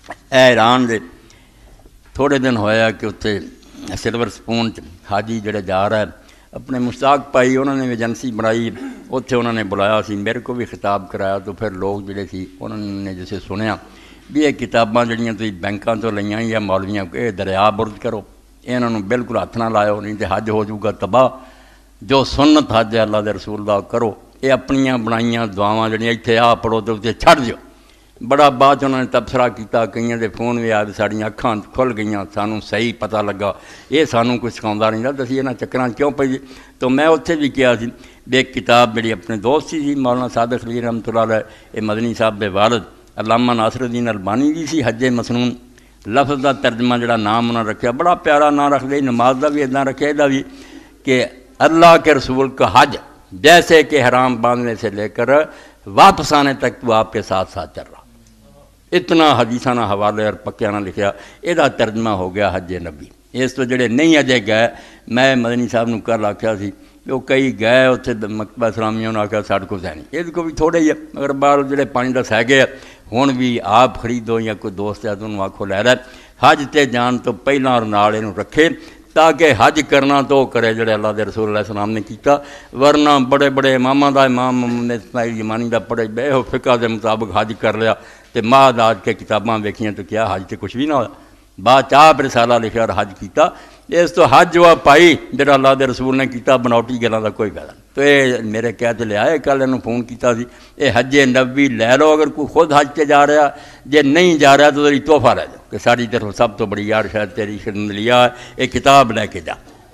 اے ایران دے تھوڑے دن ہویا کہ اتنے سلور سپون حاجی جڑے جا رہا ہے اپنے مشتاق پائی انہوں نے ایجنسی بنائی، اتنے انہوں نے بلایا سی، میرے کو بھی خطاب کرایا، تو پھر لوگ جڑے سی انہوں نے جسے سنیا بھی یہ کتاباں جڑیاں تسی بینکاں تو لئیاں یا مولویاں یہ دریا برد کرو، انہوں نے بالکل ہاتھ نہ لاؤ، نہیں تو حج ہو جاؤگا تباہ، جو سنت حج ہے اللہ دے رسول دا کرو، یہ اپنیاں بنائیاں دعاواں جڑیاں اتنے آ پڑھو تو اتنے چھڑ دیو۔ بڑا بعد انہوں نے تبصرہ کیتا، کئیاں دے فون بھی آئے، ساڑیاں اکھاں کھل گئیاں، سانوں صحیح پتہ لگا یہ سانوں کوئی سکھاؤندا نہیں تھا، اسی انہاں چکراں کیوں پئی۔ تو میں اتنے بھی کیا سی بھی ایک کتاب میری اپنے دوست سی مولانا صادق علی رحمۃ اللہ علیہ، یہ مدنی صاحب دے والد علامہ ناصر الدین البانی جی سی، حج مسنون لفظ دا ترجمہ جڑا نام انہوں نے رکھا بڑا پیارا نام رکھ دے، نماز دا بھی اتنا رکھے دا بھی کہ اللہ کے رسول کا حج جیسے کہ حرام باندھنے سے لے کر واپس آنے تک وہ آپ کے ساتھ ساتھ چل رہا، اتنا حدیثانہ حوالے اور پکیانہ لکھیا، یہ ترجمہ ہو گیا حج نبی۔ اس تو جڑے نہیں اجے گئے، میں مدنی صاحب نو کل آخیا سی وہ کئی گئے اتنے مکتبہ اسلامیہ نے آخیا ساڑھے کو نہیں، یہ کو بھی تھوڑے ہی ہے، مگر بار جڑے پانچ دس ہے گئے ہوں بھی آپ خریدو یا کوئی دوست ہے تو انہوں آکھو لے رہا حج تے جان تو پہلا اور نال انہوں رکھے تاکہ حج کرنا تو کرے جڑے اللہ دے رسول علیہ السلام نے کیتا، ورنہ بڑے بڑے امامہ دا امام محمد اسماعیل یمانی دا پڑھے بے ہو فقہ دے مطابق حج کر لیا تے ماہ داد کے کتاباں ویکھیاں تو کیا حج تے کچھ بھی نہ ہوا، بعد چاپ رسالہ لکھا اور حج کیتا، اس تو حج ہوا پائی جڑا اللہ دے رسول نے کیتا، بناوٹی گلاں دا کوئی فائدہ نہیں۔ تو یہ میرے کہتے لے آئے کل انہوں فون کیتا سی یہ حج نبوی لے لو، اگر کوئی خود حج تے جا رہا جے نہیں جا رہا تو تیری تحفہ لے جاؤ کہ ساری طرف سب تو بڑی یار شاید تیری خدمت لیا یہ کتاب لے کے جا۔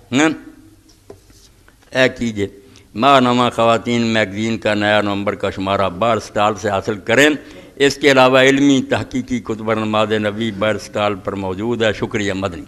اے کیجئے ماہ نامہ خواتین میگزین کا نیا نومبر کا شمارہ بار سٹال سے حاصل کریں، اس کے علاوہ علمی تحقیقی کتب نماد نبی بر سٹال پر موجود ہے۔ شکریہ مدنی۔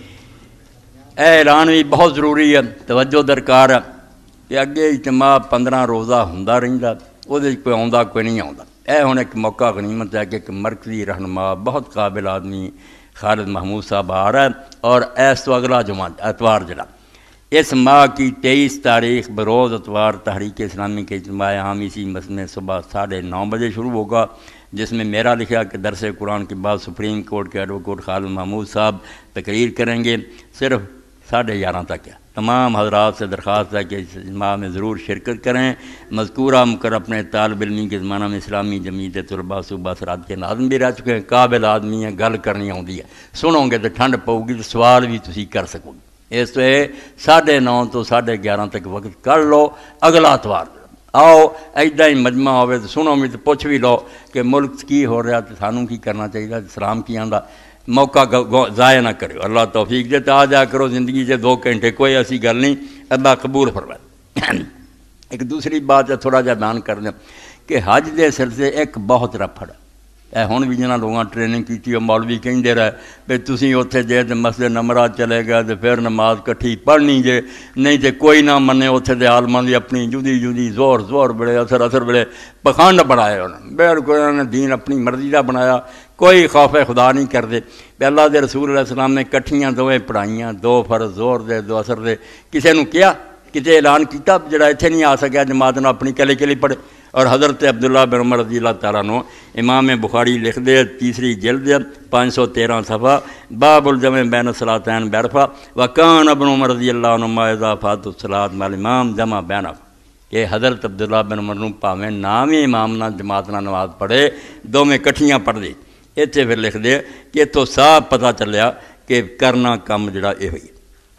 اے اعلان بھی بہت ضروری ہے، توجہ درکار ہے کہ اگے اجتماع پندرہ روزہ ہوندا رہندا، وہ کوئی آوندا کوئی نہیں آوندا، اے ہن ایک موقع غنیمت ہے کہ ایک مرکزی رہنما بہت قابل آدمی خالد محمود صاحب آ رہا ہے، اور ایس تو اگلا جمعہ اتوار جڑا اس ماہ کی تیئیس تاریخ بروز اتوار تحریک اسلامی کے اجتماع عام اسی مسجد میں صبح ساڑھے نو بجے شروع ہوگا، جس میں میرا لکھا کہ درس قرآن کے بعد سپریم کورٹ کے ایڈوکیٹ خالد محمود صاحب تقریر کریں گے، صرف ساڑھے گیارہ تک ہے۔ تمام حضرات سے درخواست ہے کہ اس اجتماع میں ضرور شرکت کریں۔ مذکورہ مکر اپنے طالب علمی کے زمانہ میں اسلامی جمعیت طلباء صوبہ سرحد کے ناظم بھی رہ چکے ہیں، قابل آدمی ہیں، گل کرنی آتی ہے، سنو گے تو ٹھنڈ پؤ گی تو سوال بھی تسی کر سکو گے۔ اس تو یہ ساڑھے نو تو ساڑھے گیارہ تک وقت کر لو، اگلا اتوار آؤ ایڈا ہی مجمع ہوئے تو سنو بھی تو پوچھ بھی لو کہ ملک کی ہو رہا تو سانوں کی کرنا چاہیے، اسلام کی آندا موقع ضائع نہ کرو۔ اللہ توفیق دے تو آ جا کرو زندگی سے دو گھنٹے کوئی ایسی گل نہیں، اللہ قبول فرمائے۔ ایک دوسری بات ہے تھوڑا جا بیان کر دیں کہ حج دے سلسلے ایک بہت رفڑ اے ہن بھی جنہاں لوگاں ٹریننگ کیتی اور مولوی کہندے رہے بھی تسی اوتھے جے تے مسجد نمرات چلے گئے تے پھر نماز کٹھی پڑھنی جے، نہیں تے کوئی نہ منے اوتھے دے عالماں دی اپنی جدی جدی زور زور بڑے اثر اثر بڑے پخانڈ بنائے انہوں بالکل، انہوں نے دین اپنی مرضی دا بنایا، کوئی خوف خدا نہیں کرتے۔ کہ اللہ دے رسول علیہ السلام نے کٹھیاں دویں پڑھائیاں، دو فرض زور دے دو اثر دے، کسے نو کیا کتے اعلان کیتا جڑا ایتھے نہیں آ سکیا جماعت نو اپنی کلی کلی پڑھے، اور حضرت عبداللہ بن عمر رضی اللہ تعالیٰ نو امام بخاری لکھ دے تیسری جلد پانچ سو تیرہ صفحہ باب الجمع بین الصلاتین بعرفہ وکان ابن عمر رضی اللہ عنہما اذا فاتت الصلاۃ مع الامام جمع بینہما، کہ حضرت عبداللہ بن عمر نو پاویں نام ہی امام نہ جماعت نہ نماز پڑھے دو میں کٹھیاں پڑھ دے، اتنے پھر لکھ دے کہ تو صاف پتہ چلیا کہ کرنا کم جڑا یہ ہوئی۔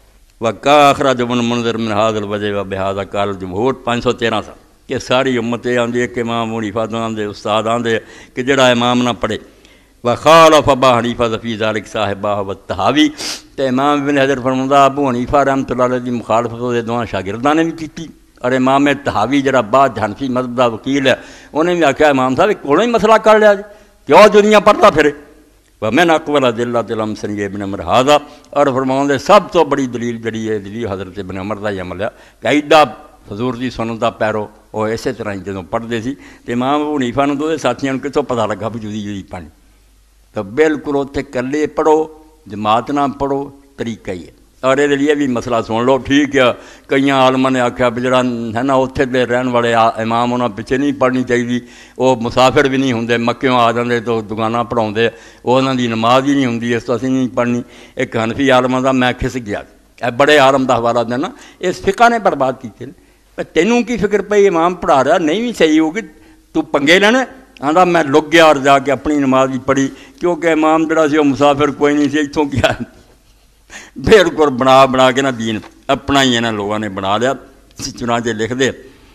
وقا اخرج ابن منذر من هذا الوجه وبهذا قال الجمهور پانچ سو تیرہ سال کہ ساری امت یہ آندی ہے کہ امام ابو حنیفہ آندے استاد آندے کہ جڑا امام نہ پڑھے۔ وخالف ابا حنیفہ فی ذلک صاحبہ والطحاوی، تے امام ابن حجر فرماتا ابو حنیفہ رحمۃ اللہ علیہ دی مخالفت دے دوواں شاگرداں نے بھی کیتی، اور امام طحاوی جڑا بعد حنفی مذہب دا وکیل ہے انہیں بھی آخیا امام صاحب کولوں ہی مسئلہ کر لیا جی، کیوں دنیا پڑھتا پھرے۔ ومن اقوال ادلۃ الامثل ابن عمر ھذا، اور فرماؤں دے سب تو بڑی دلیل جڑی ہے دلیل حضرت ابن عمر دا یہ عمل ہے کہ ایڈا حضور دی سنت دا پیرو وہ اسی طرح جدوں پڑھتے سی تو امام ابو حنیفہ نوں دو ساتھیاں نوں کتوں پتہ لگا بھی جدی جدی پڑھنی، تو بالکل اتنے کلے پڑھو جماعت نہ پڑھو، طریقہ ہی ہے اور یہ لیے بھی مسئلہ سن لو ٹھیک ہے کئی عالماں نے آخیا بھی جڑا ہے نا اتنے دے رہن والے امام انہاں پیچھے نہیں پڑھنی چاہیے وہ مسافر بھی نہیں ہوندے مکیوں آ جاندے تو دکاناں پڑھاؤندے وہ انہاں دی نماز ہی نہیں ہوندی اس تو اسی نہیں پڑھنی ایک حنفی عالماں دا میں کھس گیا اے بڑے عالم دا حوالہ دینا اس فقہ نے برباد کیتے نے تینوں کی فکر پئی امام پڑھا رہا نہیں بھی صحیح ہوگی تو پنگے لینے آندا میں لگ گیا اور جا کے اپنی نماز بھی پڑھی کیونکہ امام جڑا سی وہ مسافر کوئی نہیں سی اتوں کیا بالکل بنا بنا کے نا دین اپنا ہی انہاں لوگوں نے بنا لیا چنانچہ لکھ دے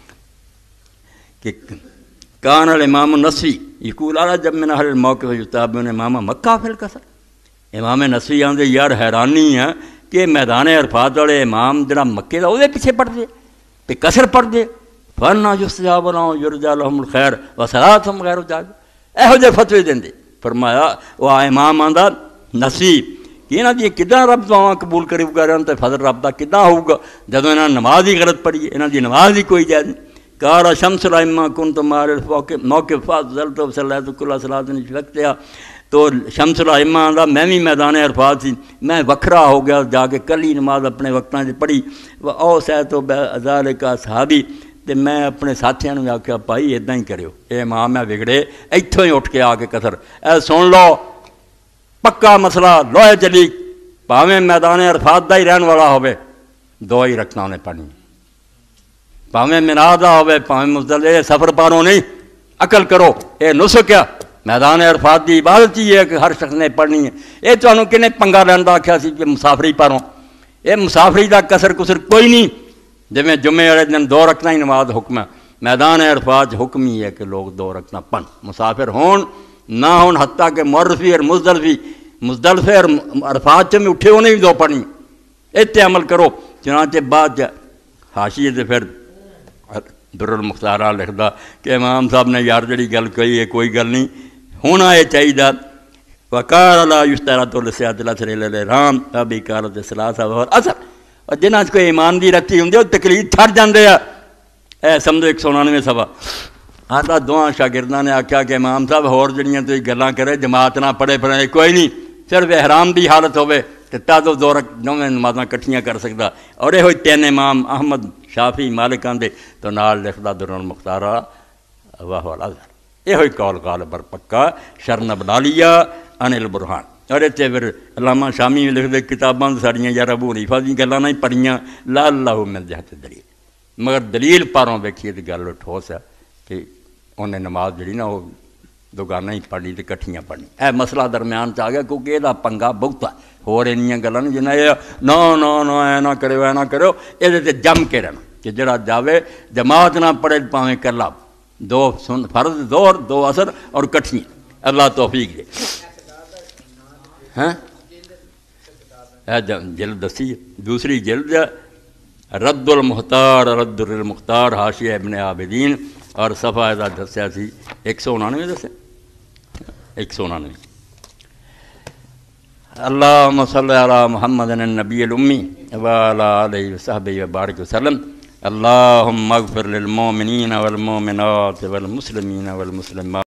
کہ کان الامام النسوی یقول اعلیٰ جب من اہل الموقف یتابعون امام مکہ فی القصر امام نسوی آندے یار حیرانی ہے کہ میدان عرفات والے امام جڑا مکے دا وہ پیچھے پڑھ دے تے قصر پڑھ دے فَأَنَّا يُسْتَجَابُ لَهُمْ يُرْجَى لَهُمُ الْخَيْرُ وَصَلَاتُهُمْ غَيْرُ جَامِعَةٍ ਇਹੋ ਜਿਹੇ ਫਤਵੇ ਦਿੰਦੇ فرمایا وہ امام آندا نسی کہ انہاں دی کداں رب دعاواں قبول کرے گا تے فضل رب دا کداں ہوگا جدوں انہاں نماز ہی غلط پڑھی انہاں دی نماز ہی کوئی جائز نہیں قال شمس الائمہ كنت مار موقف فضلت وصليت كل صلاة في وقتها تو شمس الائمہ آندا میں بھی میدان عرفات سی میں وکھرا ہو گیا جا کے کلی نماز اپنے وقتاں وچ پڑھی او سیت ذالک صحابی تے میں اپنے ساتھیاں نوں آکھیا بھائی اداں ہی کریو اے امام ہے بگڑے ایتھوں ہی اٹھ کے آ کے قصر اے سن لو پکا مسئلہ لوہے چلی بھاویں میدان عرفات دا ہی رہن والا ہوے دو ہی رکھنا انہیں پڑھنی بھاویں مینا دا ہوے بھاویں مزدلفہ سفر پاروں نہیں عقل کرو اے نسک ہے میدان عرفات دی عبادت ہی ہے کہ ہر شخص نے پڑھنی ہے اے تانوں کنے پنگا لین دا آکھیا سی کہ مسافری پاروں اے مسافری دا کسر کسر کوئی نہیں جویں جمعے والے دن دو رکھنا ہی نماز حکم ہے میدان عرفات حکم ہی ہے کہ لوگ دو رکھنا پڑھ مسافر ہون نہ ہون حتیٰ کہ معرفی اور مزدلفی مزدلفے اور عرفات میں اٹھے ہونے بھی دو پڑھنی اتنے عمل کرو چنانچہ بعد حاشیے سے پھر در المختارہ لکھدا کہ امام صاحب نے یار جڑی گل کہی ہے کوئی گل نہیں ہونا یہ چاہیے وقال لا یشترط لصحۃ العصر الا الرام ابھی کارت ثلاثہ اور اثر اور جنہاں کوئی ایمان دی رکھی ہوندی وہ تقلید چھڑ جاندے آ اے سمجھو ایک سو ننانوے سوا آتا دواں شاگرداں نے آکھیا کہ امام صاحب ہور جڑیاں تو گلاں کرے جماعت نہ پڑھے پڑھے کوئی نہیں صرف احرام دی حالت ہوے تے تا تو دو رک دوویں نمازاں کٹھیاں کر سکدا اور یہ ہوئی تین امام احمد شافی مالک آندے تو نال لکھدا در المختارہ واہ الازہر یہ ہوئی قول قال بر پکا شرن بنا لیا ان البرہان اور اتنے پھر علامہ شامی لکھ دے کتاباں ساڑیاں یار ابو حنیفہ دی گلاں نہیں پڑھیاں لا اللہ من جہت دلیل مگر دلیل پاروں ویکھیے تے گل ٹھوس ہے کہ انہیں نماز جڑی نا وہ دوگانہ ہی پڑھنی تے کٹھیاں پڑھنی اے مسئلہ درمیان چ آ گیا کیونکہ یہ پنگا بہت ہے ہور اینیاں گلاں نہیں جنہیں یہ نہ نہ نہ اے نہ کرو اے نہ کرو یہ تے جم کے رہنا کہ جڑا جاوے جماعت نہ پڑھے پاویں کر لا دو سن فرض دور دو اثر اور کٹھیاں اللہ توفیق دے ہاں اے جلد دسی دوسری جلد رد المختار رد المختار حاشیہ ابن عابدین اور صفحہ دا دسیا سی ایک سو انانوے دسے ایک سو انانوے اللہم صلی علی محمد النبی الامی وعلی آلہ وصحبہ وبارک وسلم اللہم اغفر للمومنین والمومنات والمسلمین والمسلمات